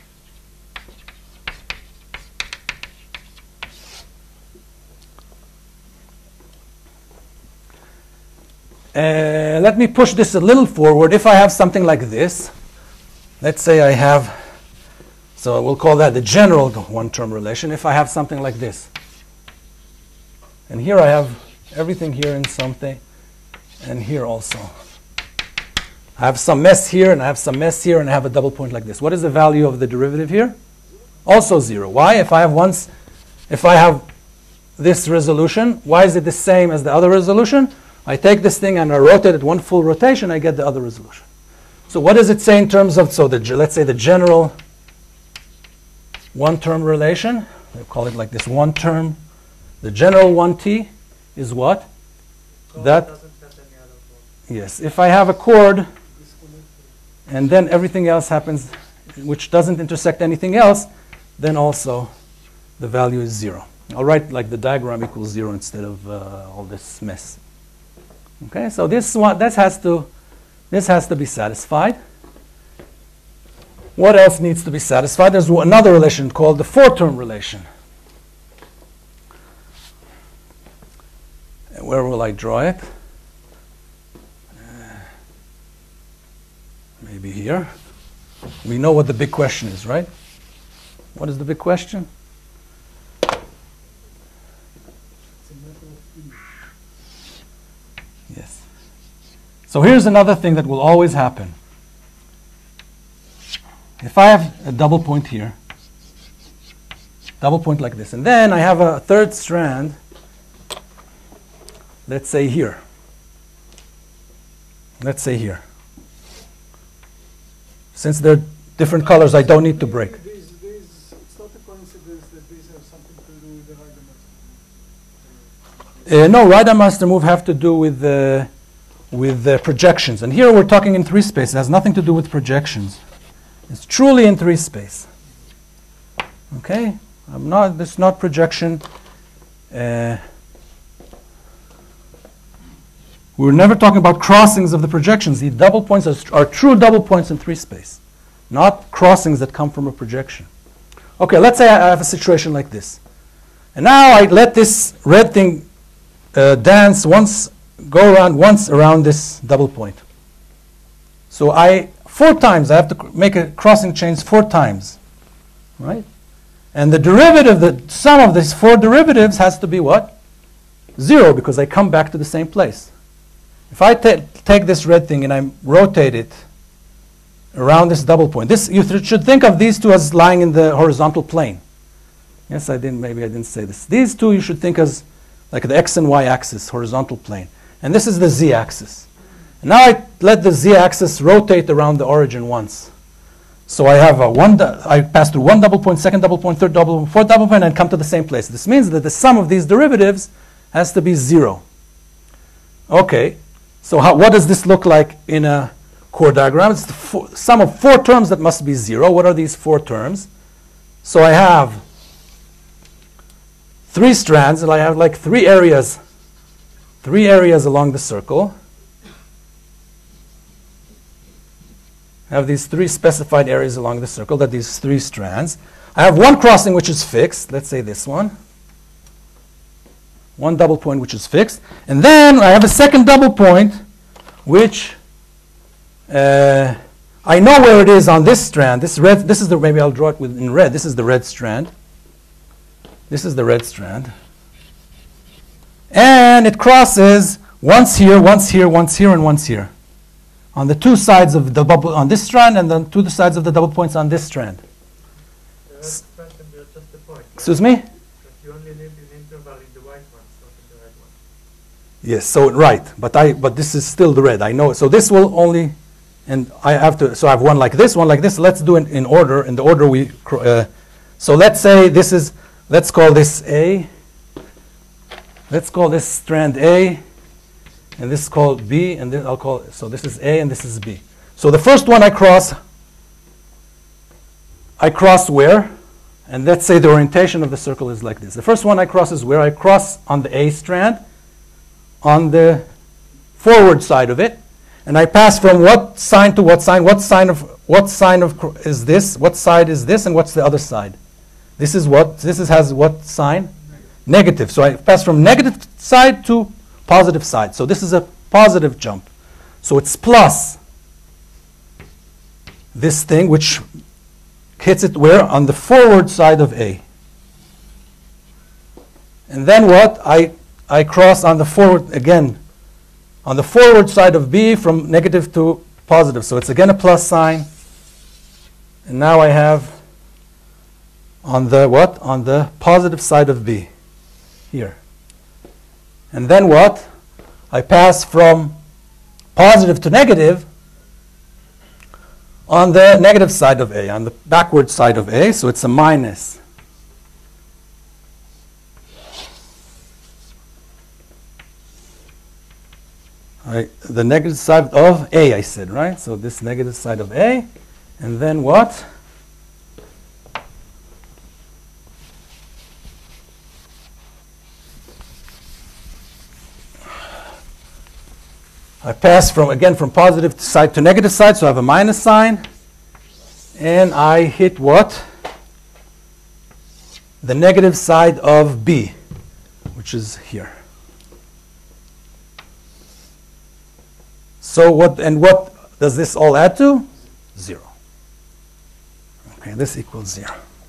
Let me push this a little forward. If I have something like this, let's say I have, so we'll call that the general one-term relation. If I have something like this, and here I have everything here in something, and here also. I have some mess here, and I have some mess here, and I have a double point like this. What is the value of the derivative here? Also 0. Why? If I have this resolution, why is it the same as the other resolution? I take this thing and I rotate it one full rotation, I get the other resolution. So what does it say in terms of, so let's say the general one-term relation, we call it like this, one-term, the general 1t is what? That, Yes, if I have a chord and then everything else happens which doesn't intersect anything else, then also the value is 0. I'll write like the diagram equals 0 instead of all this mess. Okay, so this has to be satisfied. What else needs to be satisfied? There's another relation called the four-term relation. Where will I draw it? Maybe here. We know what the big question is, right? What is the big question? Yes. So here's another thing that will always happen. If I have a double point here, double point like this, and then I have a third strand, let's say here. Let's say here. Since they're different colors, I don't need to break. It's not a coincidence that these have something to do with the Reidemeister. No, Reidemeister move have to do with the projections. And here we're talking in 3 space. It has nothing to do with projections. It's truly in 3 space. Okay? This is not projection. We're never talking about crossings of the projections. The double points are true double points in 3 space, not crossings that come from a projection. Okay, let's say I have a situation like this. And now I let this red thing dance go once around this double point. So 4 times, I have to make a crossing chains 4 times, right? And the derivative, the sum of these 4 derivatives has to be what? 0, because I come back to the same place. If I take this red thing and I rotate it around this double point, you should think of these 2 as lying in the horizontal plane. Yes, maybe I didn't say this. These 2 you should think as like the x and y axis, horizontal plane. And this is the z axis. And now I let the z-axis rotate around the origin once. So I have I pass through 1 double point, 2nd double point, 3rd double point, 4th double point, and come to the same place. This means that the sum of these derivatives has to be 0. Okay, so what does this look like in a chord diagram? It's the sum of 4 terms that must be 0. What are these 4 terms? So I have 3 strands, and I have like 3 areas along the circle. I have these 3 specified areas along the circle, that these 3 strands. I have 1 crossing which is fixed, let's say this one. 1 double point which is fixed. And then I have a 2nd double point which I know where it is on this strand. This is the, maybe I'll draw it in red. This is the red strand. This is the red strand. And it crosses once here, once here, once here, and once here. On the 2 sides of the bubble on this strand, and then 2 sides of the double points on this strand. The red strand can be just a point. Excuse me? But you only need an interval in the white ones, not in the red ones. Yes, so right, but this is still the red. I know. So this will only, and I have to. So I have one like this, one like this. Let's do it in order. In the order we. So let's say this is. Let's call this A. Let's call this strand A. And this is called B, and then I'll call it, so this is A and this is B. So the first one I cross where? And let's say the orientation of the circle is like this. The first one I cross is where? I cross on the A strand, on the forward side of it, and I pass from what sign to what sign? What sign is this? What side is this, and what's the other side? This is what? Has what sign? Negative. So I pass from negative side to positive side. So this is a positive jump. So it's plus this thing, which hits it where? On the forward side of A. And then what? I cross on the forward, again, on the forward side of B from negative to positive. So it's again a plus sign. And now I have on the what? On the positive side of B here. And then what? I pass from positive to negative on the negative side of A, on the backward side of A, so it's a minus. Right, the negative side of A, I said, right? So this negative side of A, and then what? I pass from positive side to negative side, so I have a minus sign, and I hit what? The negative side of B, which is here. So what does this all add to? 0. Okay, this equals 0.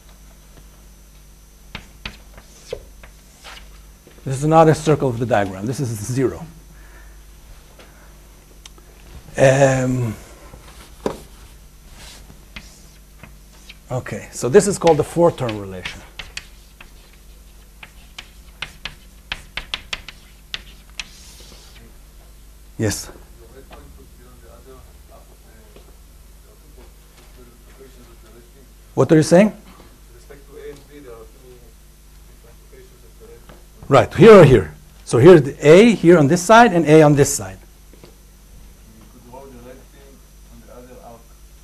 This is not a circle of the diagram. This is 0. Okay, so this is called the 4-term relation. Yes? What are you saying? With respect to A and B, there are two different locations of the red. Right, here or here. So here's the A here on this side and A on this side. You could draw the red thing on the other arc.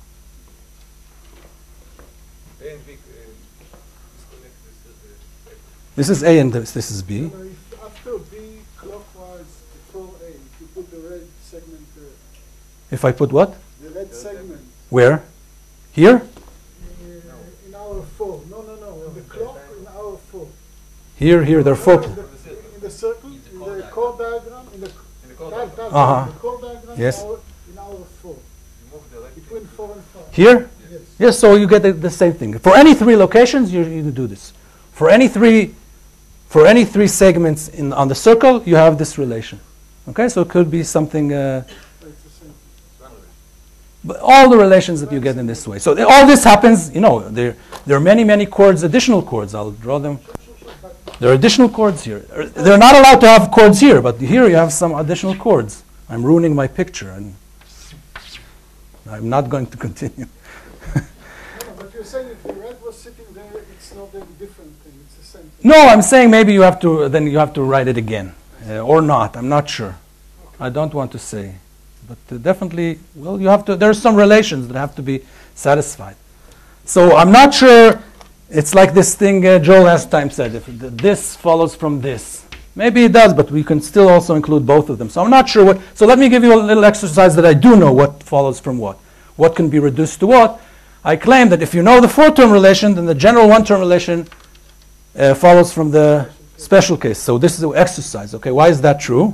A and B disconnect this. This is A and this is B. Now, if after B clockwise before A, if you put the red segment there, If I put what? the red segment Where? Here? in our 4. No, the clock in our 4. Here, there are 4. In the circle, in the chord diagram, in the chord that- diagram. Uh-huh. the chord diagram Yes. in our 4. You move the red thing Between 4 and 5. Here? Yes. Yes, so you get the same thing. For any 3 locations, you do this. For any three segments on the circle, you have this relation. Okay, so it could be something. It's the same. But all the relations that you get in this way. So all this happens, there are many chords, additional chords. I'll draw them. There are additional chords here. They're not allowed to have chords here, but here you have some additional chords. I'm ruining my picture, and I'm not going to continue. No, but you're saying if the red was sitting there, it's not a different thing. It's the same thing. No, I'm saying maybe you have to write it again, or not. I'm not sure. I don't want to say, but definitely, well, there are some relations that have to be satisfied. So I'm not sure. It's like this thing Joel last time said, if this follows from this. Maybe it does, but we can still also include both of them. So I'm not sure what. So let me give you a little exercise that I do know what follows from what. What can be reduced to what. I claim that if you know the 4-term relation, then the general 1-term relation follows from the special case. So this is an exercise. Okay, why is that true?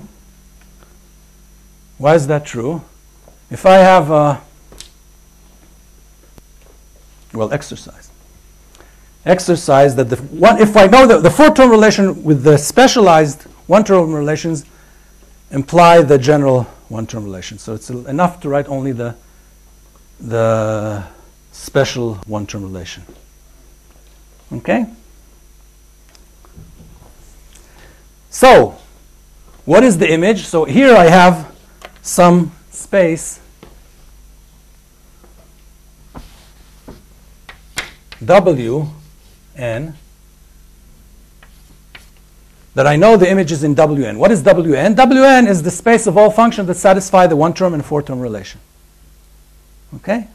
Why is that true? If I have exercise that if I know the 4-term relation with the specialized 1-term relations imply the general 1-term relation. So it's enough to write only the special 1-term relation. Okay? So, what is the image? So here I have some space W n that I know the image is in Wn. What is Wn? Wn is the space of all functions that satisfy the 1-term and 4-term relation. Okay?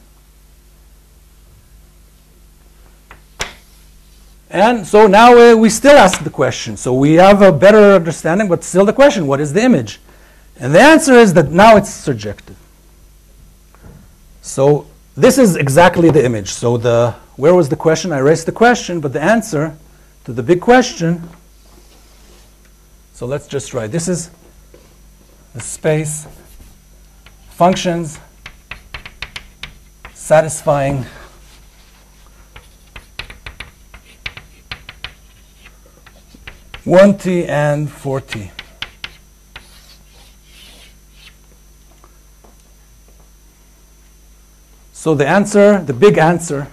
And so now we still ask the question. So we have a better understanding, but still the question, what is the image? And the answer is that now it's surjective. So this is exactly the image. So where was the question? I erased the question, but the answer to the big question. So let's just write. This is the space functions satisfying one t and 4t. So the answer, the big answer,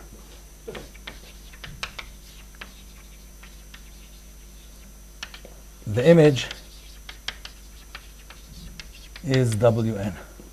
the image is Wn.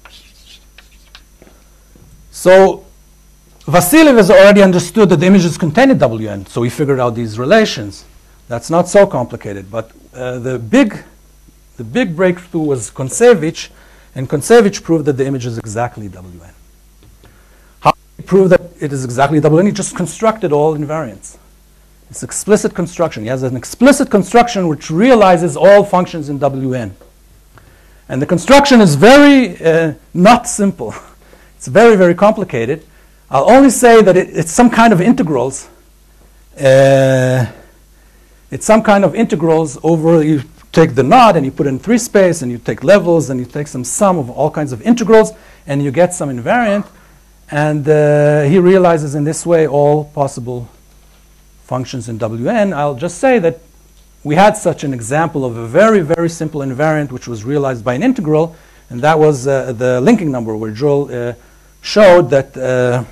So Vasiliev has already understood that the image is contained in Wn, so he figured out these relations. That's not so complicated, but the big breakthrough was Kontsevich, And Kontsevich proved that the image is exactly Wn. How did he prove that it is exactly Wn? He just constructed all invariants. It's explicit construction. He has an explicit construction which realizes all functions in Wn. And the construction is very not simple. It's very, very complicated. I'll only say that it's some kind of integrals. It's some kind of integrals over, you take the knot and you put it in 3 space, and you take levels and you take some sum of all kinds of integrals, and you get some invariant. And he realizes in this way all possible functions in Wn. I'll just say that we had such an example of a very, very simple invariant which was realized by an integral, and that was the linking number, where Joel showed that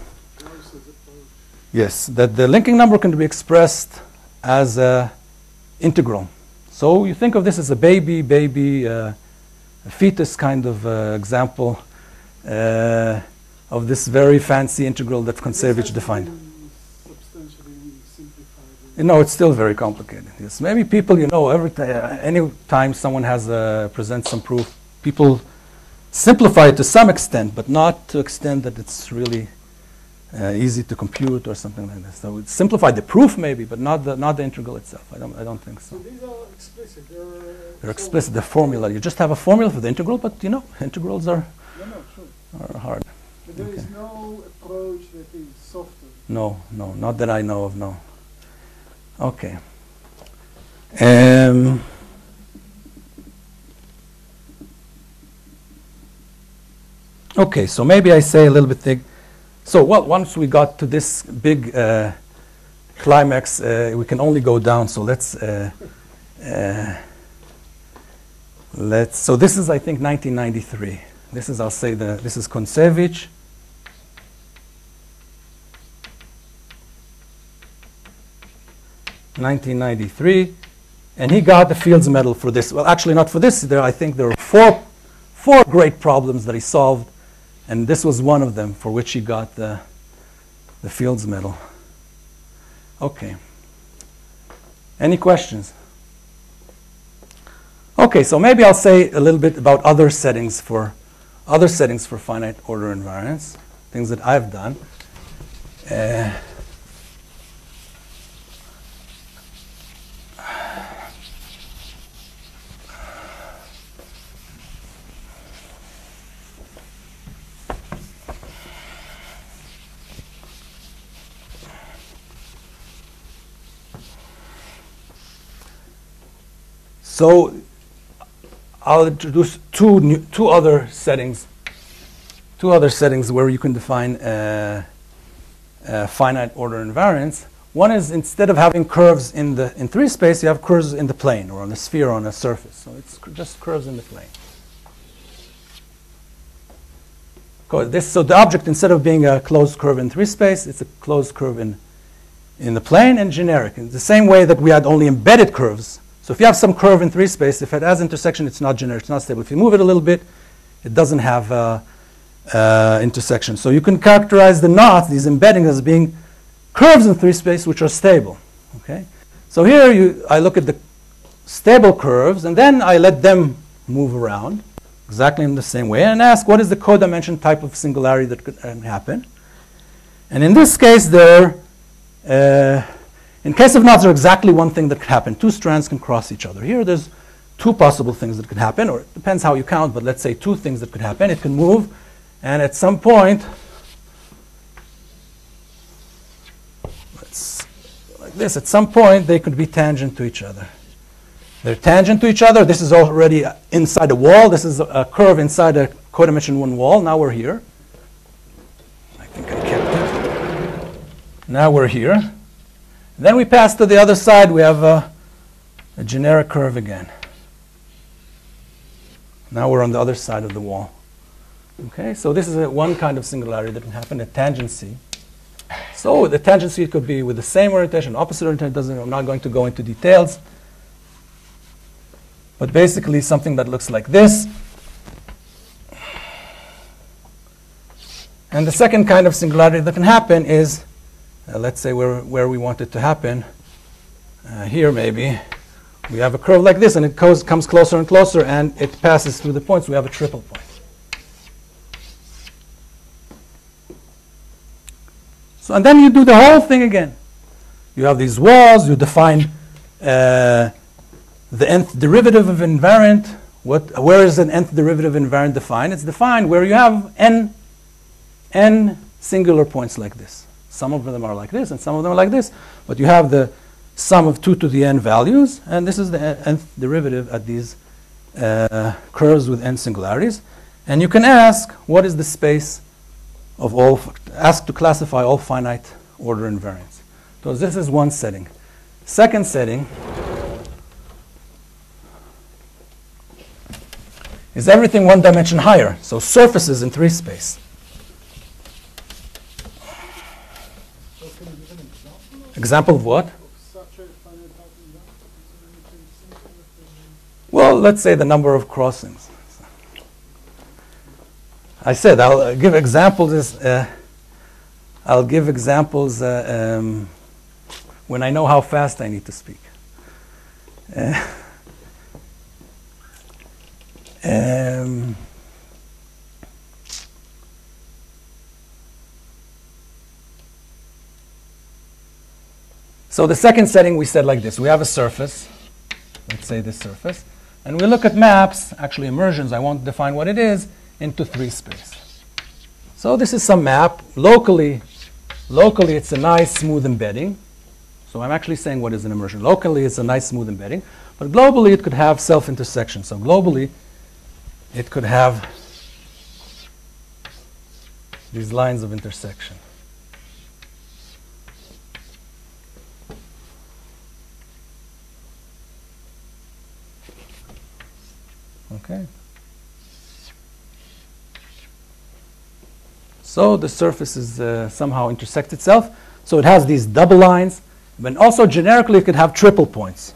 yes, that the linking number can be expressed as an integral. So you think of this as a baby, a fetus kind of example of this very fancy integral that Kontsevich defined. Substantially simplified. No, it's still very complicated. Yes, maybe people, any time someone has presents some proof, people simplify it to some extent, but not to extent that it's really easy to compute or something like this. So it's simplified the proof maybe, but not the integral itself. I don't think so. So these are explicit. They're explicit. The formula. You just have a formula for the integral, but integrals are sure. hard. But there is no approach that is softer. No, not that I know of. No. Okay. Okay, so maybe I say a little bit thick. So once we got to this big climax, we can only go down. So let's. So this is, I think, 1993. This is, I'll say, this is Kontsevich. (1993), and he got the Fields Medal for this. Well, actually, not for this. I think there were four great problems that he solved, and this was one of them for which he got the Fields Medal. Okay. Any questions? Okay, so maybe I'll say a little bit about other settings for finite order invariants, things that I've done. So I'll introduce two other settings where you can define finite order invariants. One is, instead of having curves in 3 space, you have curves in the plane or on a sphere or on a surface. So it's just curves in the plane. So the object, instead of being a closed curve in 3 space, it's a closed curve in the plane, and generic. In the same way that we had only embedded curves. So if you have some curve in 3 space, if it has intersection, it's not generic, it's not stable. If you move it a little bit, it doesn't have intersection. So you can characterize the knots, these embeddings, as being curves in 3 space which are stable. Okay. So here I look at the stable curves, and then I let them move around exactly in the same way, and ask what is the codimension type of singularity that could happen. And in this case, in case of knots, there's exactly one thing that could happen. 2 strands can cross each other. Here, there's 2 possible things that could happen, or it depends how you count, but let's say 2 things that could happen. It can move, and at some point, like this, at some point, they could be tangent to each other. They're tangent to each other. This is already inside a wall. This is a curve inside a codimension 1 wall. Now we're here. I think I kept it. Now we're here. Then we pass to the other side. We have a generic curve again. Now we're on the other side of the wall. Okay, so this is one kind of singularity that can happen, a tangency. So the tangency could be with the same orientation, opposite orientation. I'm not going to go into details. But basically something that looks like this. And the second kind of singularity that can happen is, let's say where we want it to happen, here maybe, we have a curve like this, and it comes closer and closer, and it passes through the points. We have a triple point. So, and then you do the whole thing again. You have these walls, you define the nth derivative of invariant. Where is an nth derivative invariant defined? It's defined where you have n singular points like this. Some of them are like this, and some of them are like this. But you have the sum of 2 to the n values, and this is the nth derivative at these curves with n singularities. And you can ask, what is the space of all, ask to classify all finite order invariants. So this is one setting. Second setting is everything one dimension higher, so surfaces in 3 space. So can you give an example Example of what? of such a finite pattern graph? Is there anything simple that Well, let's say the number of crossings. I said I'll give examples. I'll give examples when I know how fast I need to speak. So the second setting we said like this. We have a surface, let's say this surface, and we look at maps, actually immersions, I won't define what it is, into 3 space. So this is some map. Locally it's a nice smooth embedding. So I'm actually saying what is an immersion. Locally it's a nice smooth embedding, but globally it could have self-intersection. So globally it could have these lines of intersection. Okay. So the surface is somehow intersect itself. So it has these double lines, but also generically it could have triple points.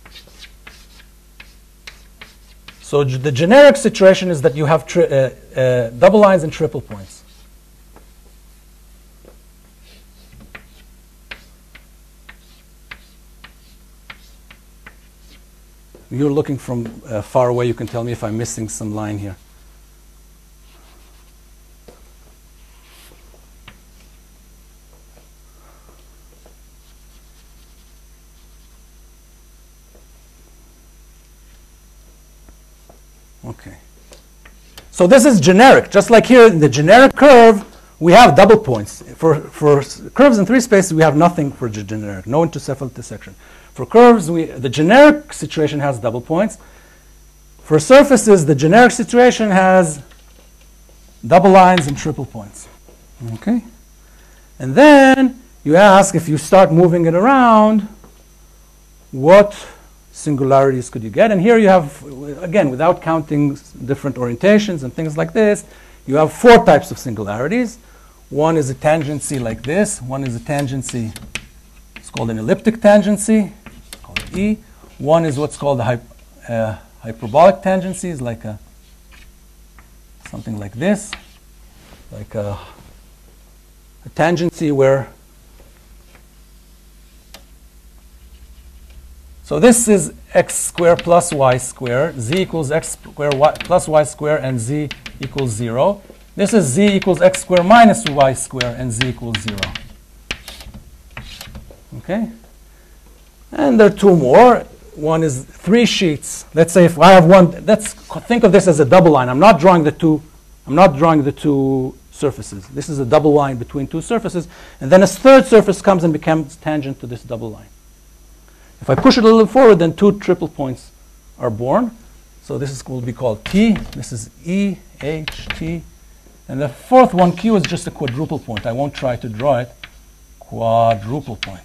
So the generic situation is that you have double lines and triple points. You're looking from far away, you can tell me if I'm missing some line here. Okay. So this is generic. Just like here in the generic curve, we have double points. For curves in 3 spaces, we have nothing for generic, no intercephal intersection. For curves, the generic situation has double points. For surfaces, the generic situation has double lines and triple points. Okay? And then you ask, if you start moving it around, what singularities could you get? And here you have, again, without counting different orientations and things like this, you have 4 types of singularities. One is a tangency like this. One is a tangency, it's called an elliptic tangency, called E. One is what's called a hyperbolic tangency, is like something like this, like a tangency where, so this is x squared plus y squared, z equals x squared plus y squared, and z equals 0. This is z equals x squared minus y squared, and z equals 0. Okay? And there are 2 more. One is 3 sheets. Let's say if I have one, let's think of this as a double line. I'm not drawing the two surfaces. This is a double line between 2 surfaces. And then a third surface comes and becomes tangent to this double line. If I push it a little forward, then 2 triple points are born. So this will be called T. This is E, H, T. And the 4th one, Q, is just a quadruple point. I won't try to draw it. Quadruple point.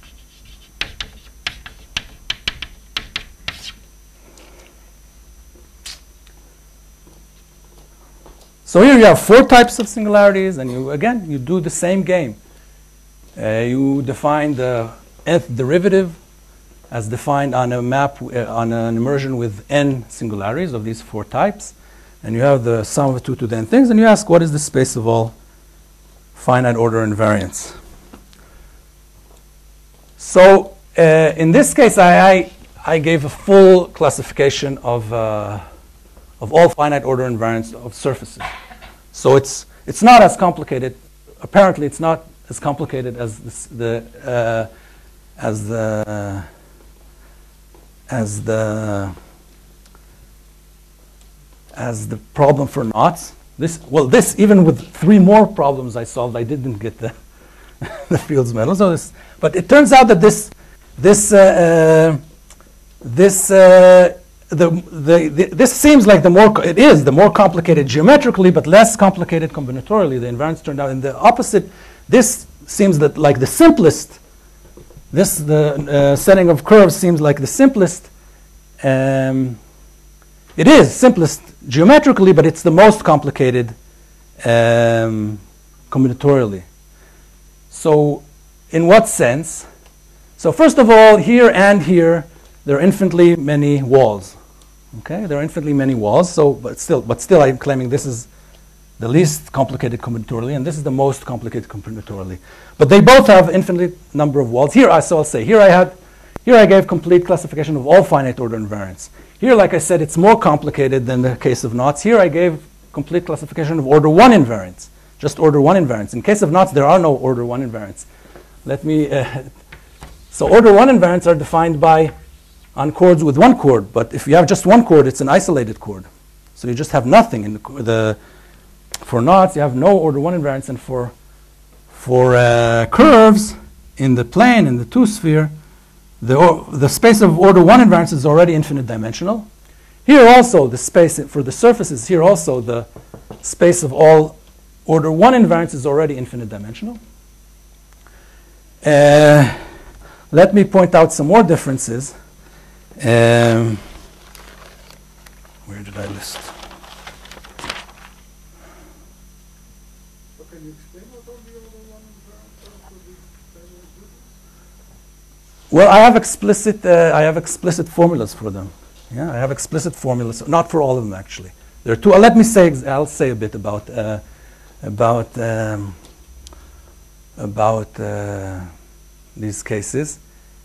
So here you have 4 types of singularities, and you do the same game. You define the nth derivative as defined on a map, on an immersion with n singularities of these 4 types. And you have the sum of 2 to the n things, and you ask, what is the space of all finite order invariants? So in this case, I gave a full classification of all finite order invariants of surfaces. So it's not as complicated. Apparently, it's not as complicated as this, the problem for knots. This even with 3 more problems I solved, I didn't get the the Fields medal. So but it turns out that this seems like it is the more complicated geometrically, but less complicated combinatorially. The invariants turned out in the opposite. This seems that like the simplest. The setting of curves seems like the simplest. It is simplest geometrically, but it's the most complicated combinatorially. So, in what sense? So, first of all, here and here, there are infinitely many walls. Okay, there are infinitely many walls. So, but still, I'm claiming this is the least complicated combinatorially, and this is the most complicated combinatorially. But they both have infinite number of walls. Here, so I'll say here I gave complete classification of all finite order invariants. Here, like I said, it's more complicated than the case of knots. Here, I gave complete classification of order 1 invariants, just order 1 invariants. In case of knots, there are no order 1 invariants. So order 1 invariants are defined on chords with 1 chord. But if you have just 1 chord, it's an isolated chord. So you just have nothing. For knots, you have no order 1 invariants, and for curves in the plane, in the 2-sphere, the space of order 1 invariants is already infinite dimensional. Here also, the space for the surfaces, here also the space of all order 1 invariants is already infinite dimensional. Let me point out some more differences. Where did I list? Can you explain what all the order 1 invariants are for the family groups? Well, I have explicit formulas for them. Yeah, I have explicit formulas, not for all of them actually. There are 2. Let me say. I'll say a bit about these cases.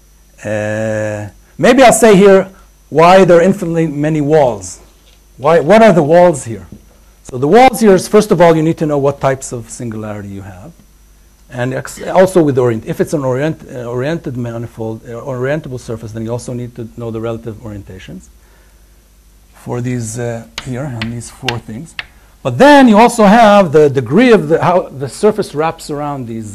Maybe I'll say here why there are infinitely many walls. What are the walls here? So the walls here is, first of all, you need to know what types of singularity you have. And also with if it's an oriented manifold, or orientable surface, then you also need to know the relative orientations for these here, and these 4 things. But then you also have the degree of how the surface wraps around these,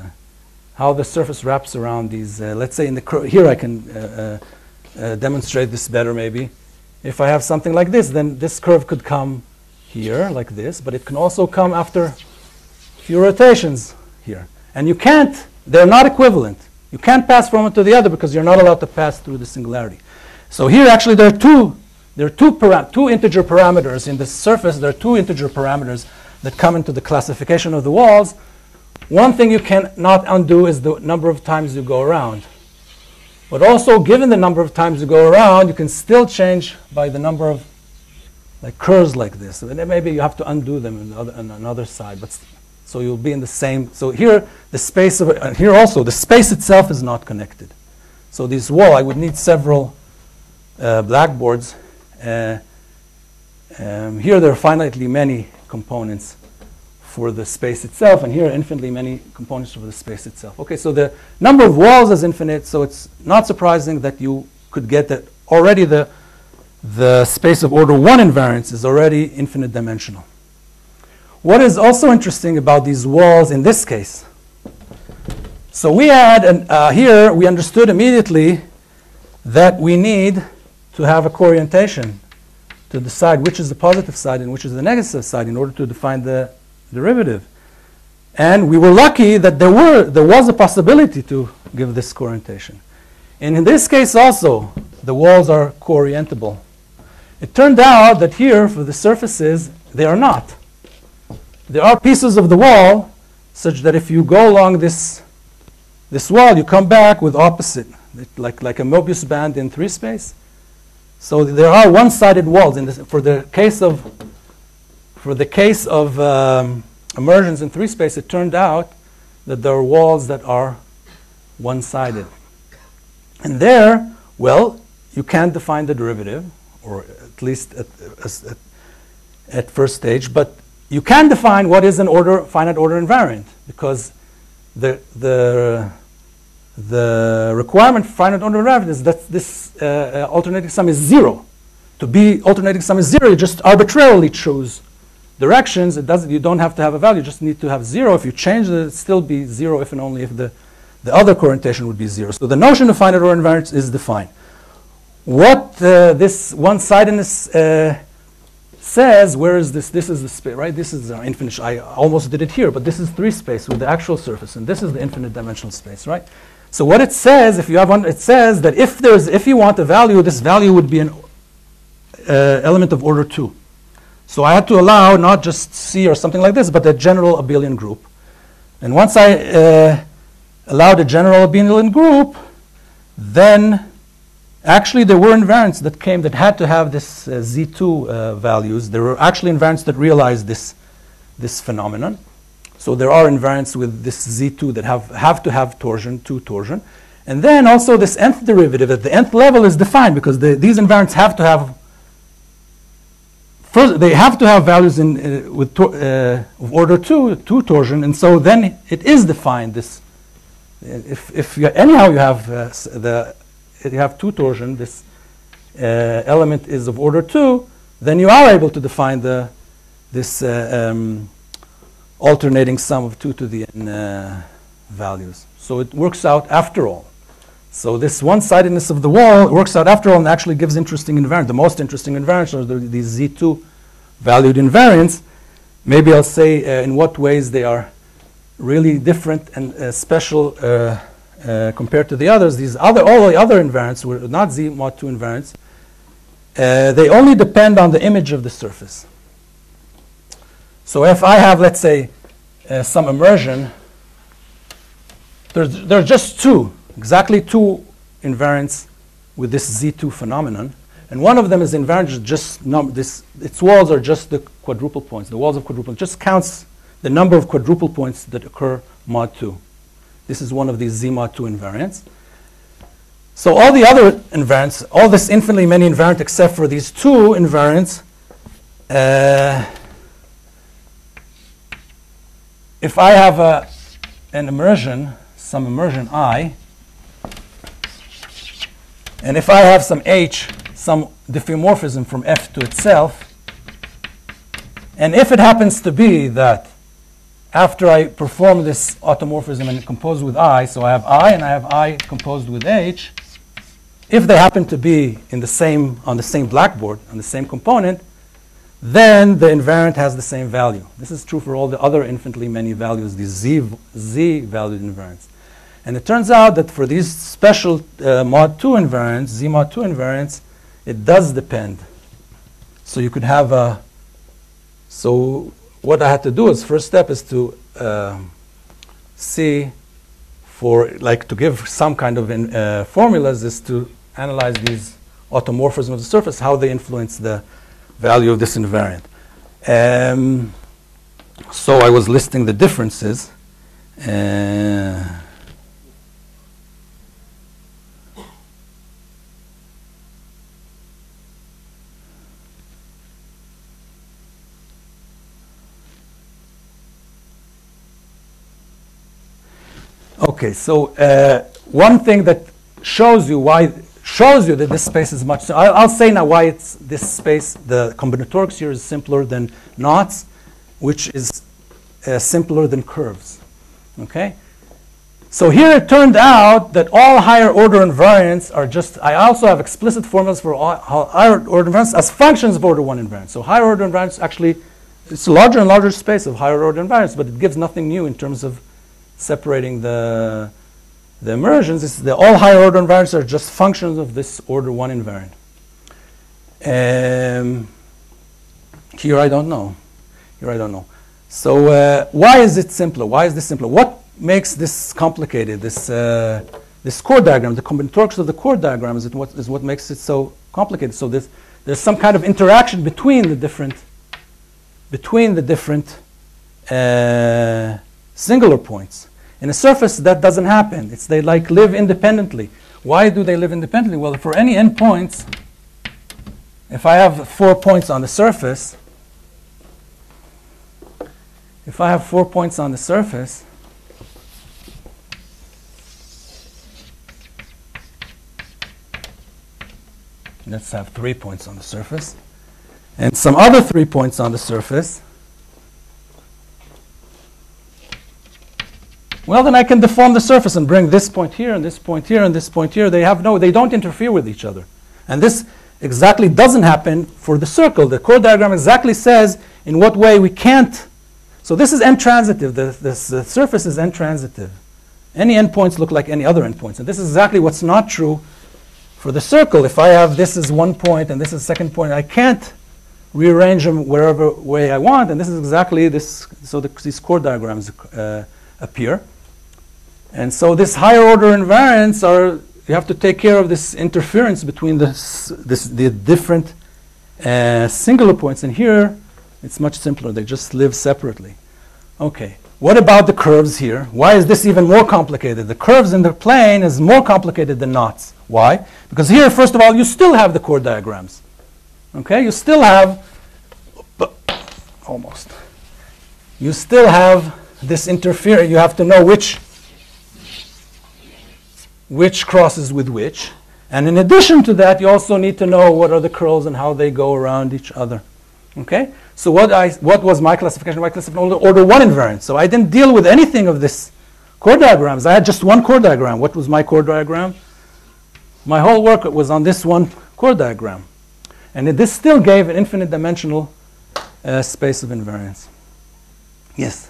let's say in the curve, here I can demonstrate this better maybe. If I have something like this, then this curve could come here like this, but it can also come after a few rotations here. And you can't, they're not equivalent. You can't pass from one to the other because you're not allowed to pass through the singularity. So here actually there are two integer parameters in the surface. There are 2 integer parameters that come into the classification of the walls. One thing you cannot undo is the number of times you go around. But also, given the number of times you go around, you can still change by the number of curves like this. And then maybe you have to undo them on another side. But so you'll be in the same. So here, the space of here also, the space itself is not connected. So this wall, I would need several blackboards. Here there are finitely many components for the space itself, and here are infinitely many components for the space itself. Okay, so the number of walls is infinite, so it's not surprising that you could get that already the space of order 1 invariance is already infinite dimensional. What is also interesting about these walls in this case, so we had, here we understood immediately that we need to have a co-orientation to decide which is the positive side and which is the negative side in order to define the derivative. And we were lucky that there was a possibility to give this co-orientation. And in this case also, the walls are co-orientable. It turned out that here, for the surfaces, they are not. There are pieces of the wall such that if you go along this wall, you come back with opposite, like a Mobius band in 3-space. So there are one-sided walls. For the case of emergence in 3-space, it turned out that there are walls that are one-sided. And there, well, you can't define the derivative, or at least at first stage, but you can define what is an finite order invariant, because the requirement for finite order derivative is that this alternating sum is 0. To be alternating sum is 0, you just arbitrarily choose directions. It doesn't. You don't have to have a value. You just need to have 0. If you change it, it'll still be 0 if and only if the other coorientation would be 0. So the notion of finite order invariance is defined. What this one-sidedness says, where is this? This is the space, right? This is infinite. I almost did it here, but this is 3 space with the actual surface, and this is the infinite dimensional space, right? So what it says, if you have one, it says that if you want a value, this value would be an element of order 2. So I had to allow not just C or something like this, but a general abelian group. And once I allowed a general abelian group, then actually there were invariants that came that had to have this Z2 values. There were actually invariants that realized this phenomenon. So there are invariants with this Z2 that have to have torsion, 2 torsion. And then also this nth derivative at the nth level is defined because these invariants have to have first, they have to have values in of order 2 torsion, and so then it is defined. This, if you, anyhow you have you have 2 torsion, this element is of order 2, then you are able to define this alternating sum of 2 to the n values. So it works out after all. So this one-sidedness of the wall works out after all and actually gives interesting invariants. The most interesting invariants are these Z2 valued invariants. Maybe I'll say in what ways they are really different and special compared to the others. All the other invariants were not Z mod 2 invariants. They only depend on the image of the surface. So if I have, let's say, some immersion, there are just exactly two invariants with this Z2 phenomenon. And one of them is invariant, just its walls are just the quadruple points. The walls of quadruple just counts the number of quadruple points that occur mod 2. This is one of these Z mod 2 invariants. So all the other invariants, all this infinitely many invariant except for these 2 invariants, if I have an immersion, some immersion I, and if I have some H, some diffeomorphism from F to itself, and if it happens to be that after I perform this automorphism and compose with I, so I have I and I have I composed with H, if they happen to be on the same blackboard, on the same component, then the invariant has the same value. This is true for all the other infinitely many values, these Z valued invariants. And it turns out that for these special mod 2 invariants, Z mod 2 invariants, it does depend. So you could have so what I had to do as first step is to see to give some kind of formulas is to analyze these automorphisms of the surface, how they influence the value of this invariant. So I was listing the differences. Okay, so one thing that shows you that this space is much. I'll say now why it's this space. The combinatorics here is simpler than knots, which is simpler than curves. Okay, so here it turned out that all higher order invariants are just. I also have explicit formulas for all higher order invariants as functions of order 1 invariants. So higher order invariants actually, it's a larger and larger space of higher order invariants, but it gives nothing new in terms of separating the immersions. All higher order invariants are just functions of this order 1 invariant. Here I don't know. So why is it simpler? Why is this simpler? What makes this complicated? This chord diagram, the combinatorics of the chord diagram is what makes it so complicated. So there's some kind of interaction between the different singular points. In a surface, that doesn't happen. They live independently. Why do they live independently? Well, for any n points, if I have 4 points on the surface, Let's have 3 points on the surface. And some other 3 points on the surface. Well, then I can deform the surface and bring this point here, and this point here, and this point here. They don't interfere with each other. And this exactly doesn't happen for the circle. The chord diagram exactly says in what way we can't. So this is n-transitive. The surface is n-transitive. Any endpoints look like any other endpoints. And this is exactly what's not true for the circle. If I have this is 1 point and this is second point, I can't rearrange them wherever way I want. And this is exactly this. So these chord diagrams appear. And so this higher order invariants you have to take care of this interference between the different singular points. And here, it's much simpler. They just live separately. Okay. What about the curves here? Why is this even more complicated? The curves in the plane is more complicated than knots. Why? Because here, first of all, you still have the chord diagrams. Okay? You still have, almost. You still have this interference. You have to know which crosses with which. And in addition to that, you also need to know what are the curls and how they go around each other. Okay? So what was my classification? My classification order 1 invariant. So I didn't deal with anything of this chord diagrams. I had just one chord diagram. What was my chord diagram? My whole work was on this one chord diagram. And this still gave an infinite dimensional space of invariance. Yes?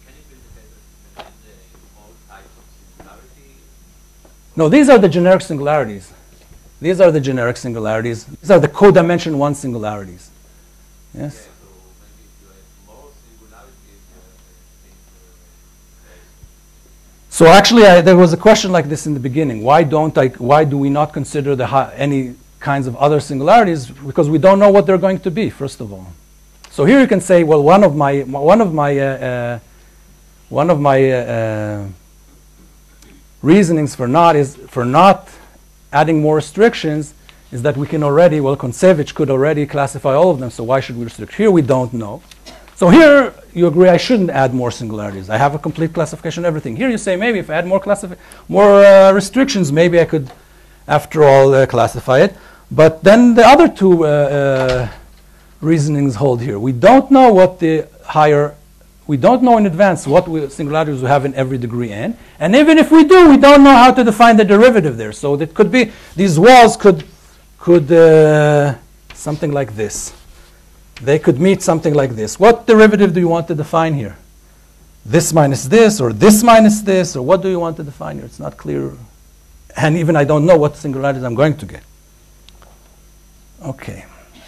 No, these are the generic singularities. These are the generic singularities. These are the codimension 1 singularities. Yes? So maybe if you have more singularities, So actually, there was a question like this in the beginning. Why do we not consider any kinds of other singularities? Because we don't know what they're going to be, first of all. So here you can say, well, one of my reasonings for not adding more restrictions is that we can already, well, Kontsevich could already classify all of them, so why should we restrict? Here we don't know. So here you agree I shouldn't add more singularities. I have a complete classification of everything. Here you say maybe if I add more restrictions, maybe I could, after all, classify it. But then the other two reasonings hold here. We don't know what we don't know in advance what singularities we have in every degree n. And even if we do, we don't know how to define the derivative there. So that could be, these walls could something like this. They could meet something like this. What derivative do you want to define here? This minus this, or this minus this, or what do you want to define here? It's not clear. And even I don't know what singularities I'm going to get. Okay.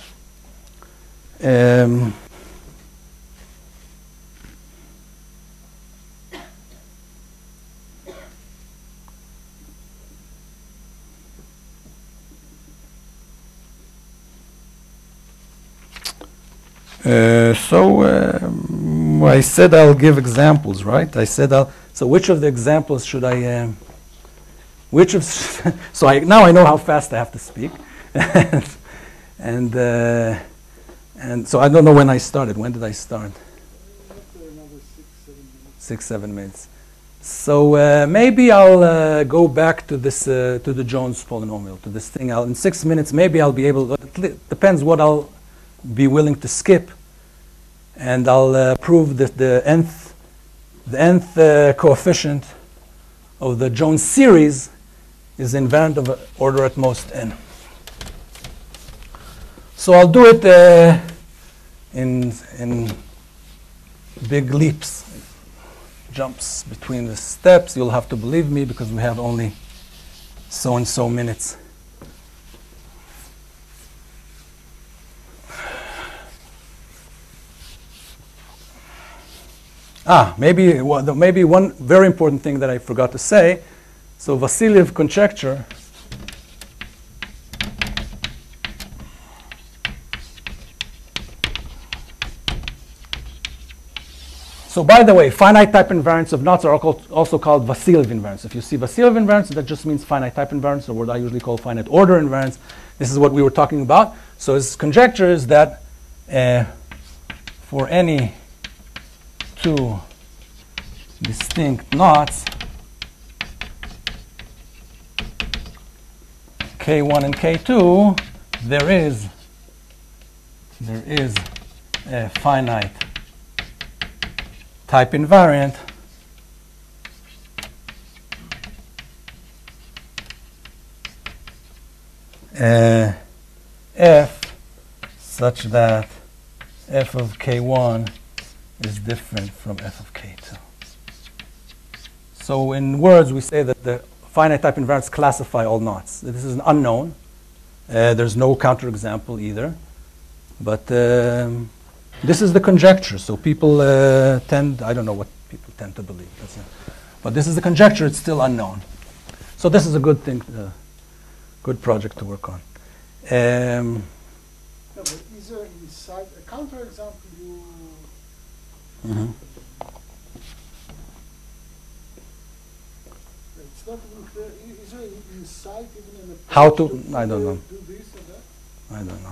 I said I'll give examples, right? I said so which of the examples should I, now I know how fast I have to speak. and so I don't know when I started. When did I start? After another 6-7 minutes. 6-7 minutes. So maybe I'll go back to this, to the Jones polynomial, to this thing. In 6 minutes, maybe I'll be able, it depends what I'll be willing to skip. And I'll prove that the nth coefficient of the Jones series is invariant of order at most n. So I'll do it in big leaps, jumps between the steps. You'll have to believe me because we have only so and so minutes. Maybe one very important thing that I forgot to say. So Vasiliev conjecture So by the way, finite type invariants of knots are also called Vasiliev invariants. If you see Vasiliev invariants, that just means finite type invariants, or what I usually call finite order invariants. This is what we were talking about. So his conjecture is that for any two distinct knots, K1 and K2, there is a finite type invariant f such that f of k1 is different from f of k2. So in words, we say that the finite type invariants classify all knots. This is an unknown. There's no counterexample either. But this is the conjecture. So people tend, I don't know what people tend to believe. But this is the conjecture. It's still unknown. So this is a good thing, good project to work on. No, but is there inside a counterexample you? Mhm. It's not even clear. Is there insight even in a? How to? I don't know. Do this or that? I don't know.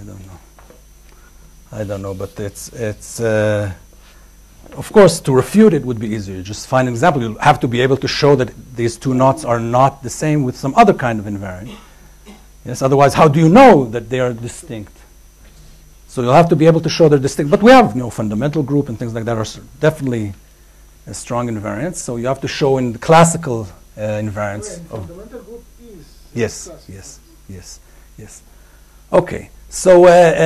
I don't know. But it's of course, to refute it would be easier. Just find an example. You'll have to be able to show that these two knots are not the same with some other kind of invariant. Yes. Otherwise, how do you know that they are distinct? So you'll have to be able to show they're distinct. But we have, fundamental group and things like that are definitely a strong invariants. So you have to show in the classical invariants. And fundamental group is. Yes, classical. yes. Okay, so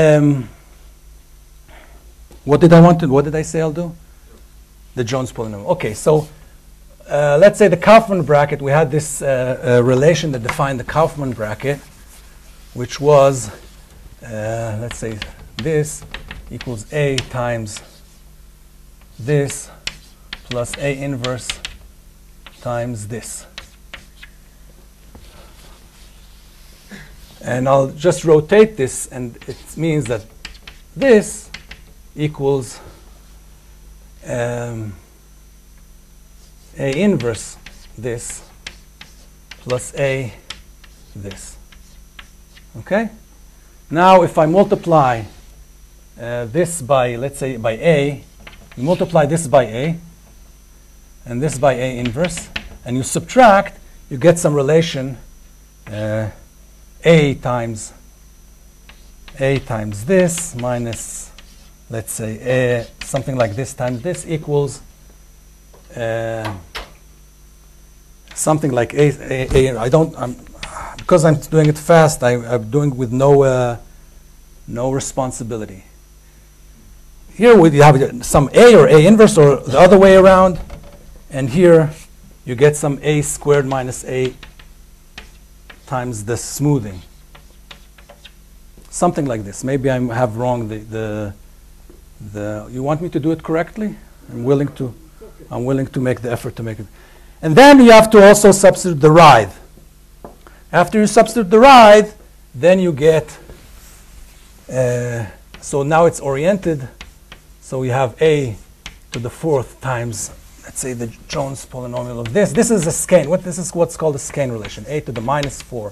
what did I say I'll do? The Jones polynomial. Okay, so let's say the Kaufman bracket, we had this relation that defined the Kaufman bracket, which was, let's say, this equals A times this plus A inverse times this. And I'll just rotate this, and it means that this equals A inverse this plus A this. Okay? Now, if I multiply this by, let's say, by A, you multiply this by A, and this by A inverse, and you subtract, you get some relation A times this minus, let's say, something like this times this equals something like because I'm doing it fast, I'm doing with no responsibility. Here you have some A or A inverse or the other way around, and here you get some A squared minus A times the smoothing. Something like this. Maybe I have wrong the you want me to do it correctly? I'm willing to make the effort to make it. And then you have to also substitute the ride. After you substitute the ride, then you get so now it's oriented. So we have A to the fourth times, let's say, the Jones polynomial of this. This is a Skene. This is what's called a Skene relation. A to the minus 4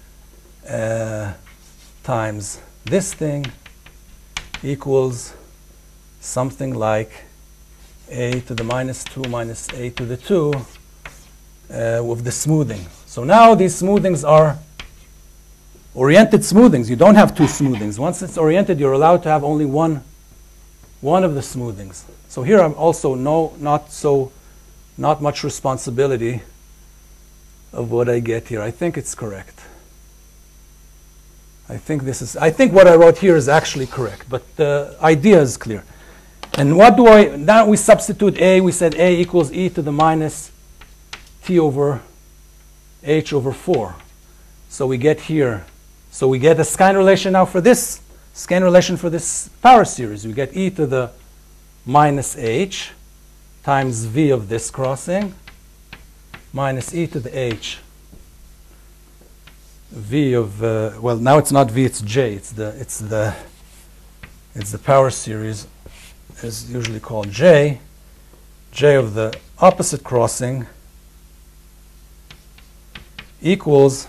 times this thing equals something like A to the minus 2 minus A to the 2 with the smoothing. So now these smoothings are oriented smoothings. You don't have two smoothings. Once it's oriented, you're allowed to have only one of the smoothings. So here I'm also not much responsibility of what I get here. I think it's correct. I think what I wrote here is actually correct, but the idea is clear. And now we substitute A. We said A equals E to the minus T over H over 4. So we get here. So we get a Skene relation now for this Skene relation for this power series. We get E to the minus H times V of this crossing minus E to the H V of well, now it's not V, it's J. It's the power series is usually called J of the opposite crossing equals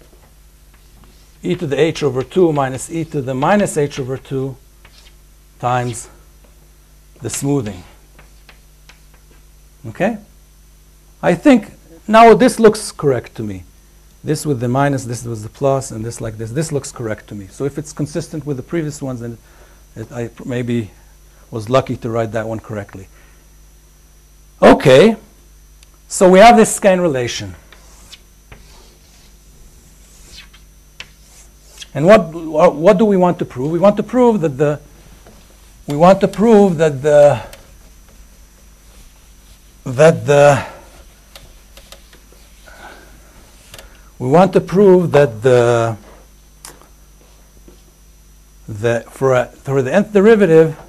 E to the H over 2 minus E to the minus H over 2 times the smoothing. Okay? I think now this looks correct to me. this with the minus, this with the plus, and this like this. This looks correct to me. So if it's consistent with the previous ones, then I maybe was lucky to write that one correctly. Okay, so we have this scan relation. And what do we want to prove? We want to prove that the we want to prove that the for the nth derivative,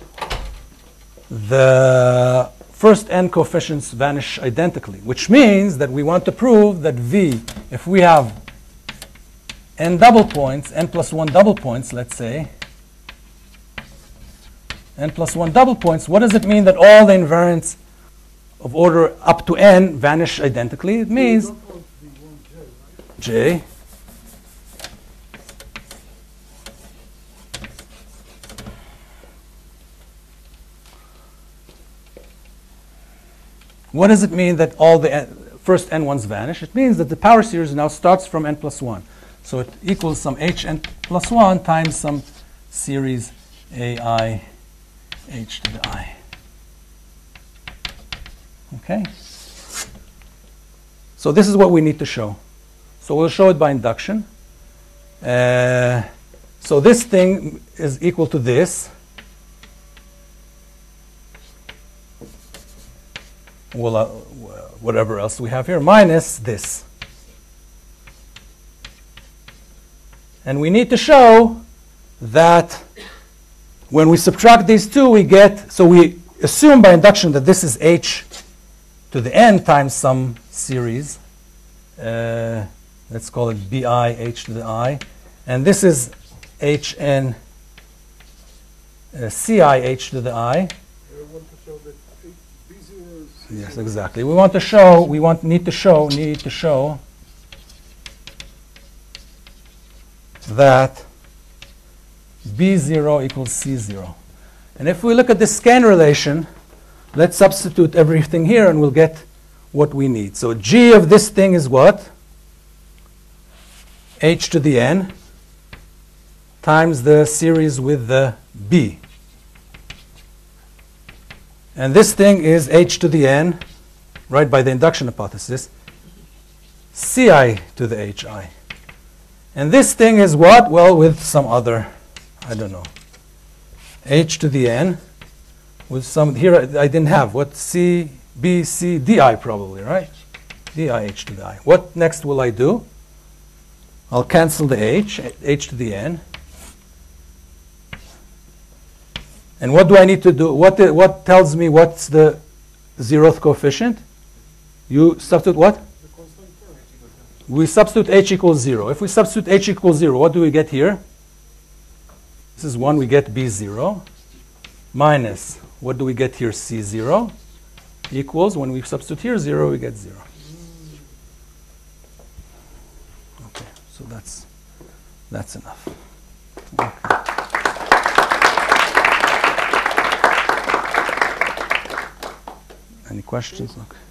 the first n coefficients vanish identically, which means that we want to prove that v, if we have n double points, n plus 1 double points, let's say, n plus 1 double points, what does it mean that all the invariants of order up to n vanish identically? It means You don't want V1J, right? J what does it mean that all the first n ones vanish? It means that the power series now starts from n plus 1. So it equals some hn plus 1 times some series ai h to the I. Okay? So this is what we need to show. So we'll show it by induction. So this thing is equal to this. Well, whatever else we have here, minus this. And we need to show that when we subtract these two, we get, so we assume by induction that this is h to the n times some series. Let's call it bi h to the I. And this is hn ci h to the I. I want to show that B0 is... Yes, exactly. We want to show, need to show that B0 equals C0. And if we look at the scan relation, let's substitute everything here and we'll get what we need. So G of this thing is what? H to the N times the series with the B. And this thing is H to the N, right, by the induction hypothesis, Ci to the Hi. And this thing is what? Well, with some other, I don't know, H to the N, with some, here I didn't have, what, C, B, C, Di probably, right? Di H to the I. What next will I do? I'll cancel the H, H to the N. And what do I need to do? What tells me what's the zeroth coefficient? You substitute what? The constant term. We substitute h equals 0. If we substitute h equals 0, what do we get here? This is 1, we get B0. Minus, what do we get here? C0. Equals, when we substitute here 0, we get 0. Okay, so that's enough. Okay. Any questions? Okay.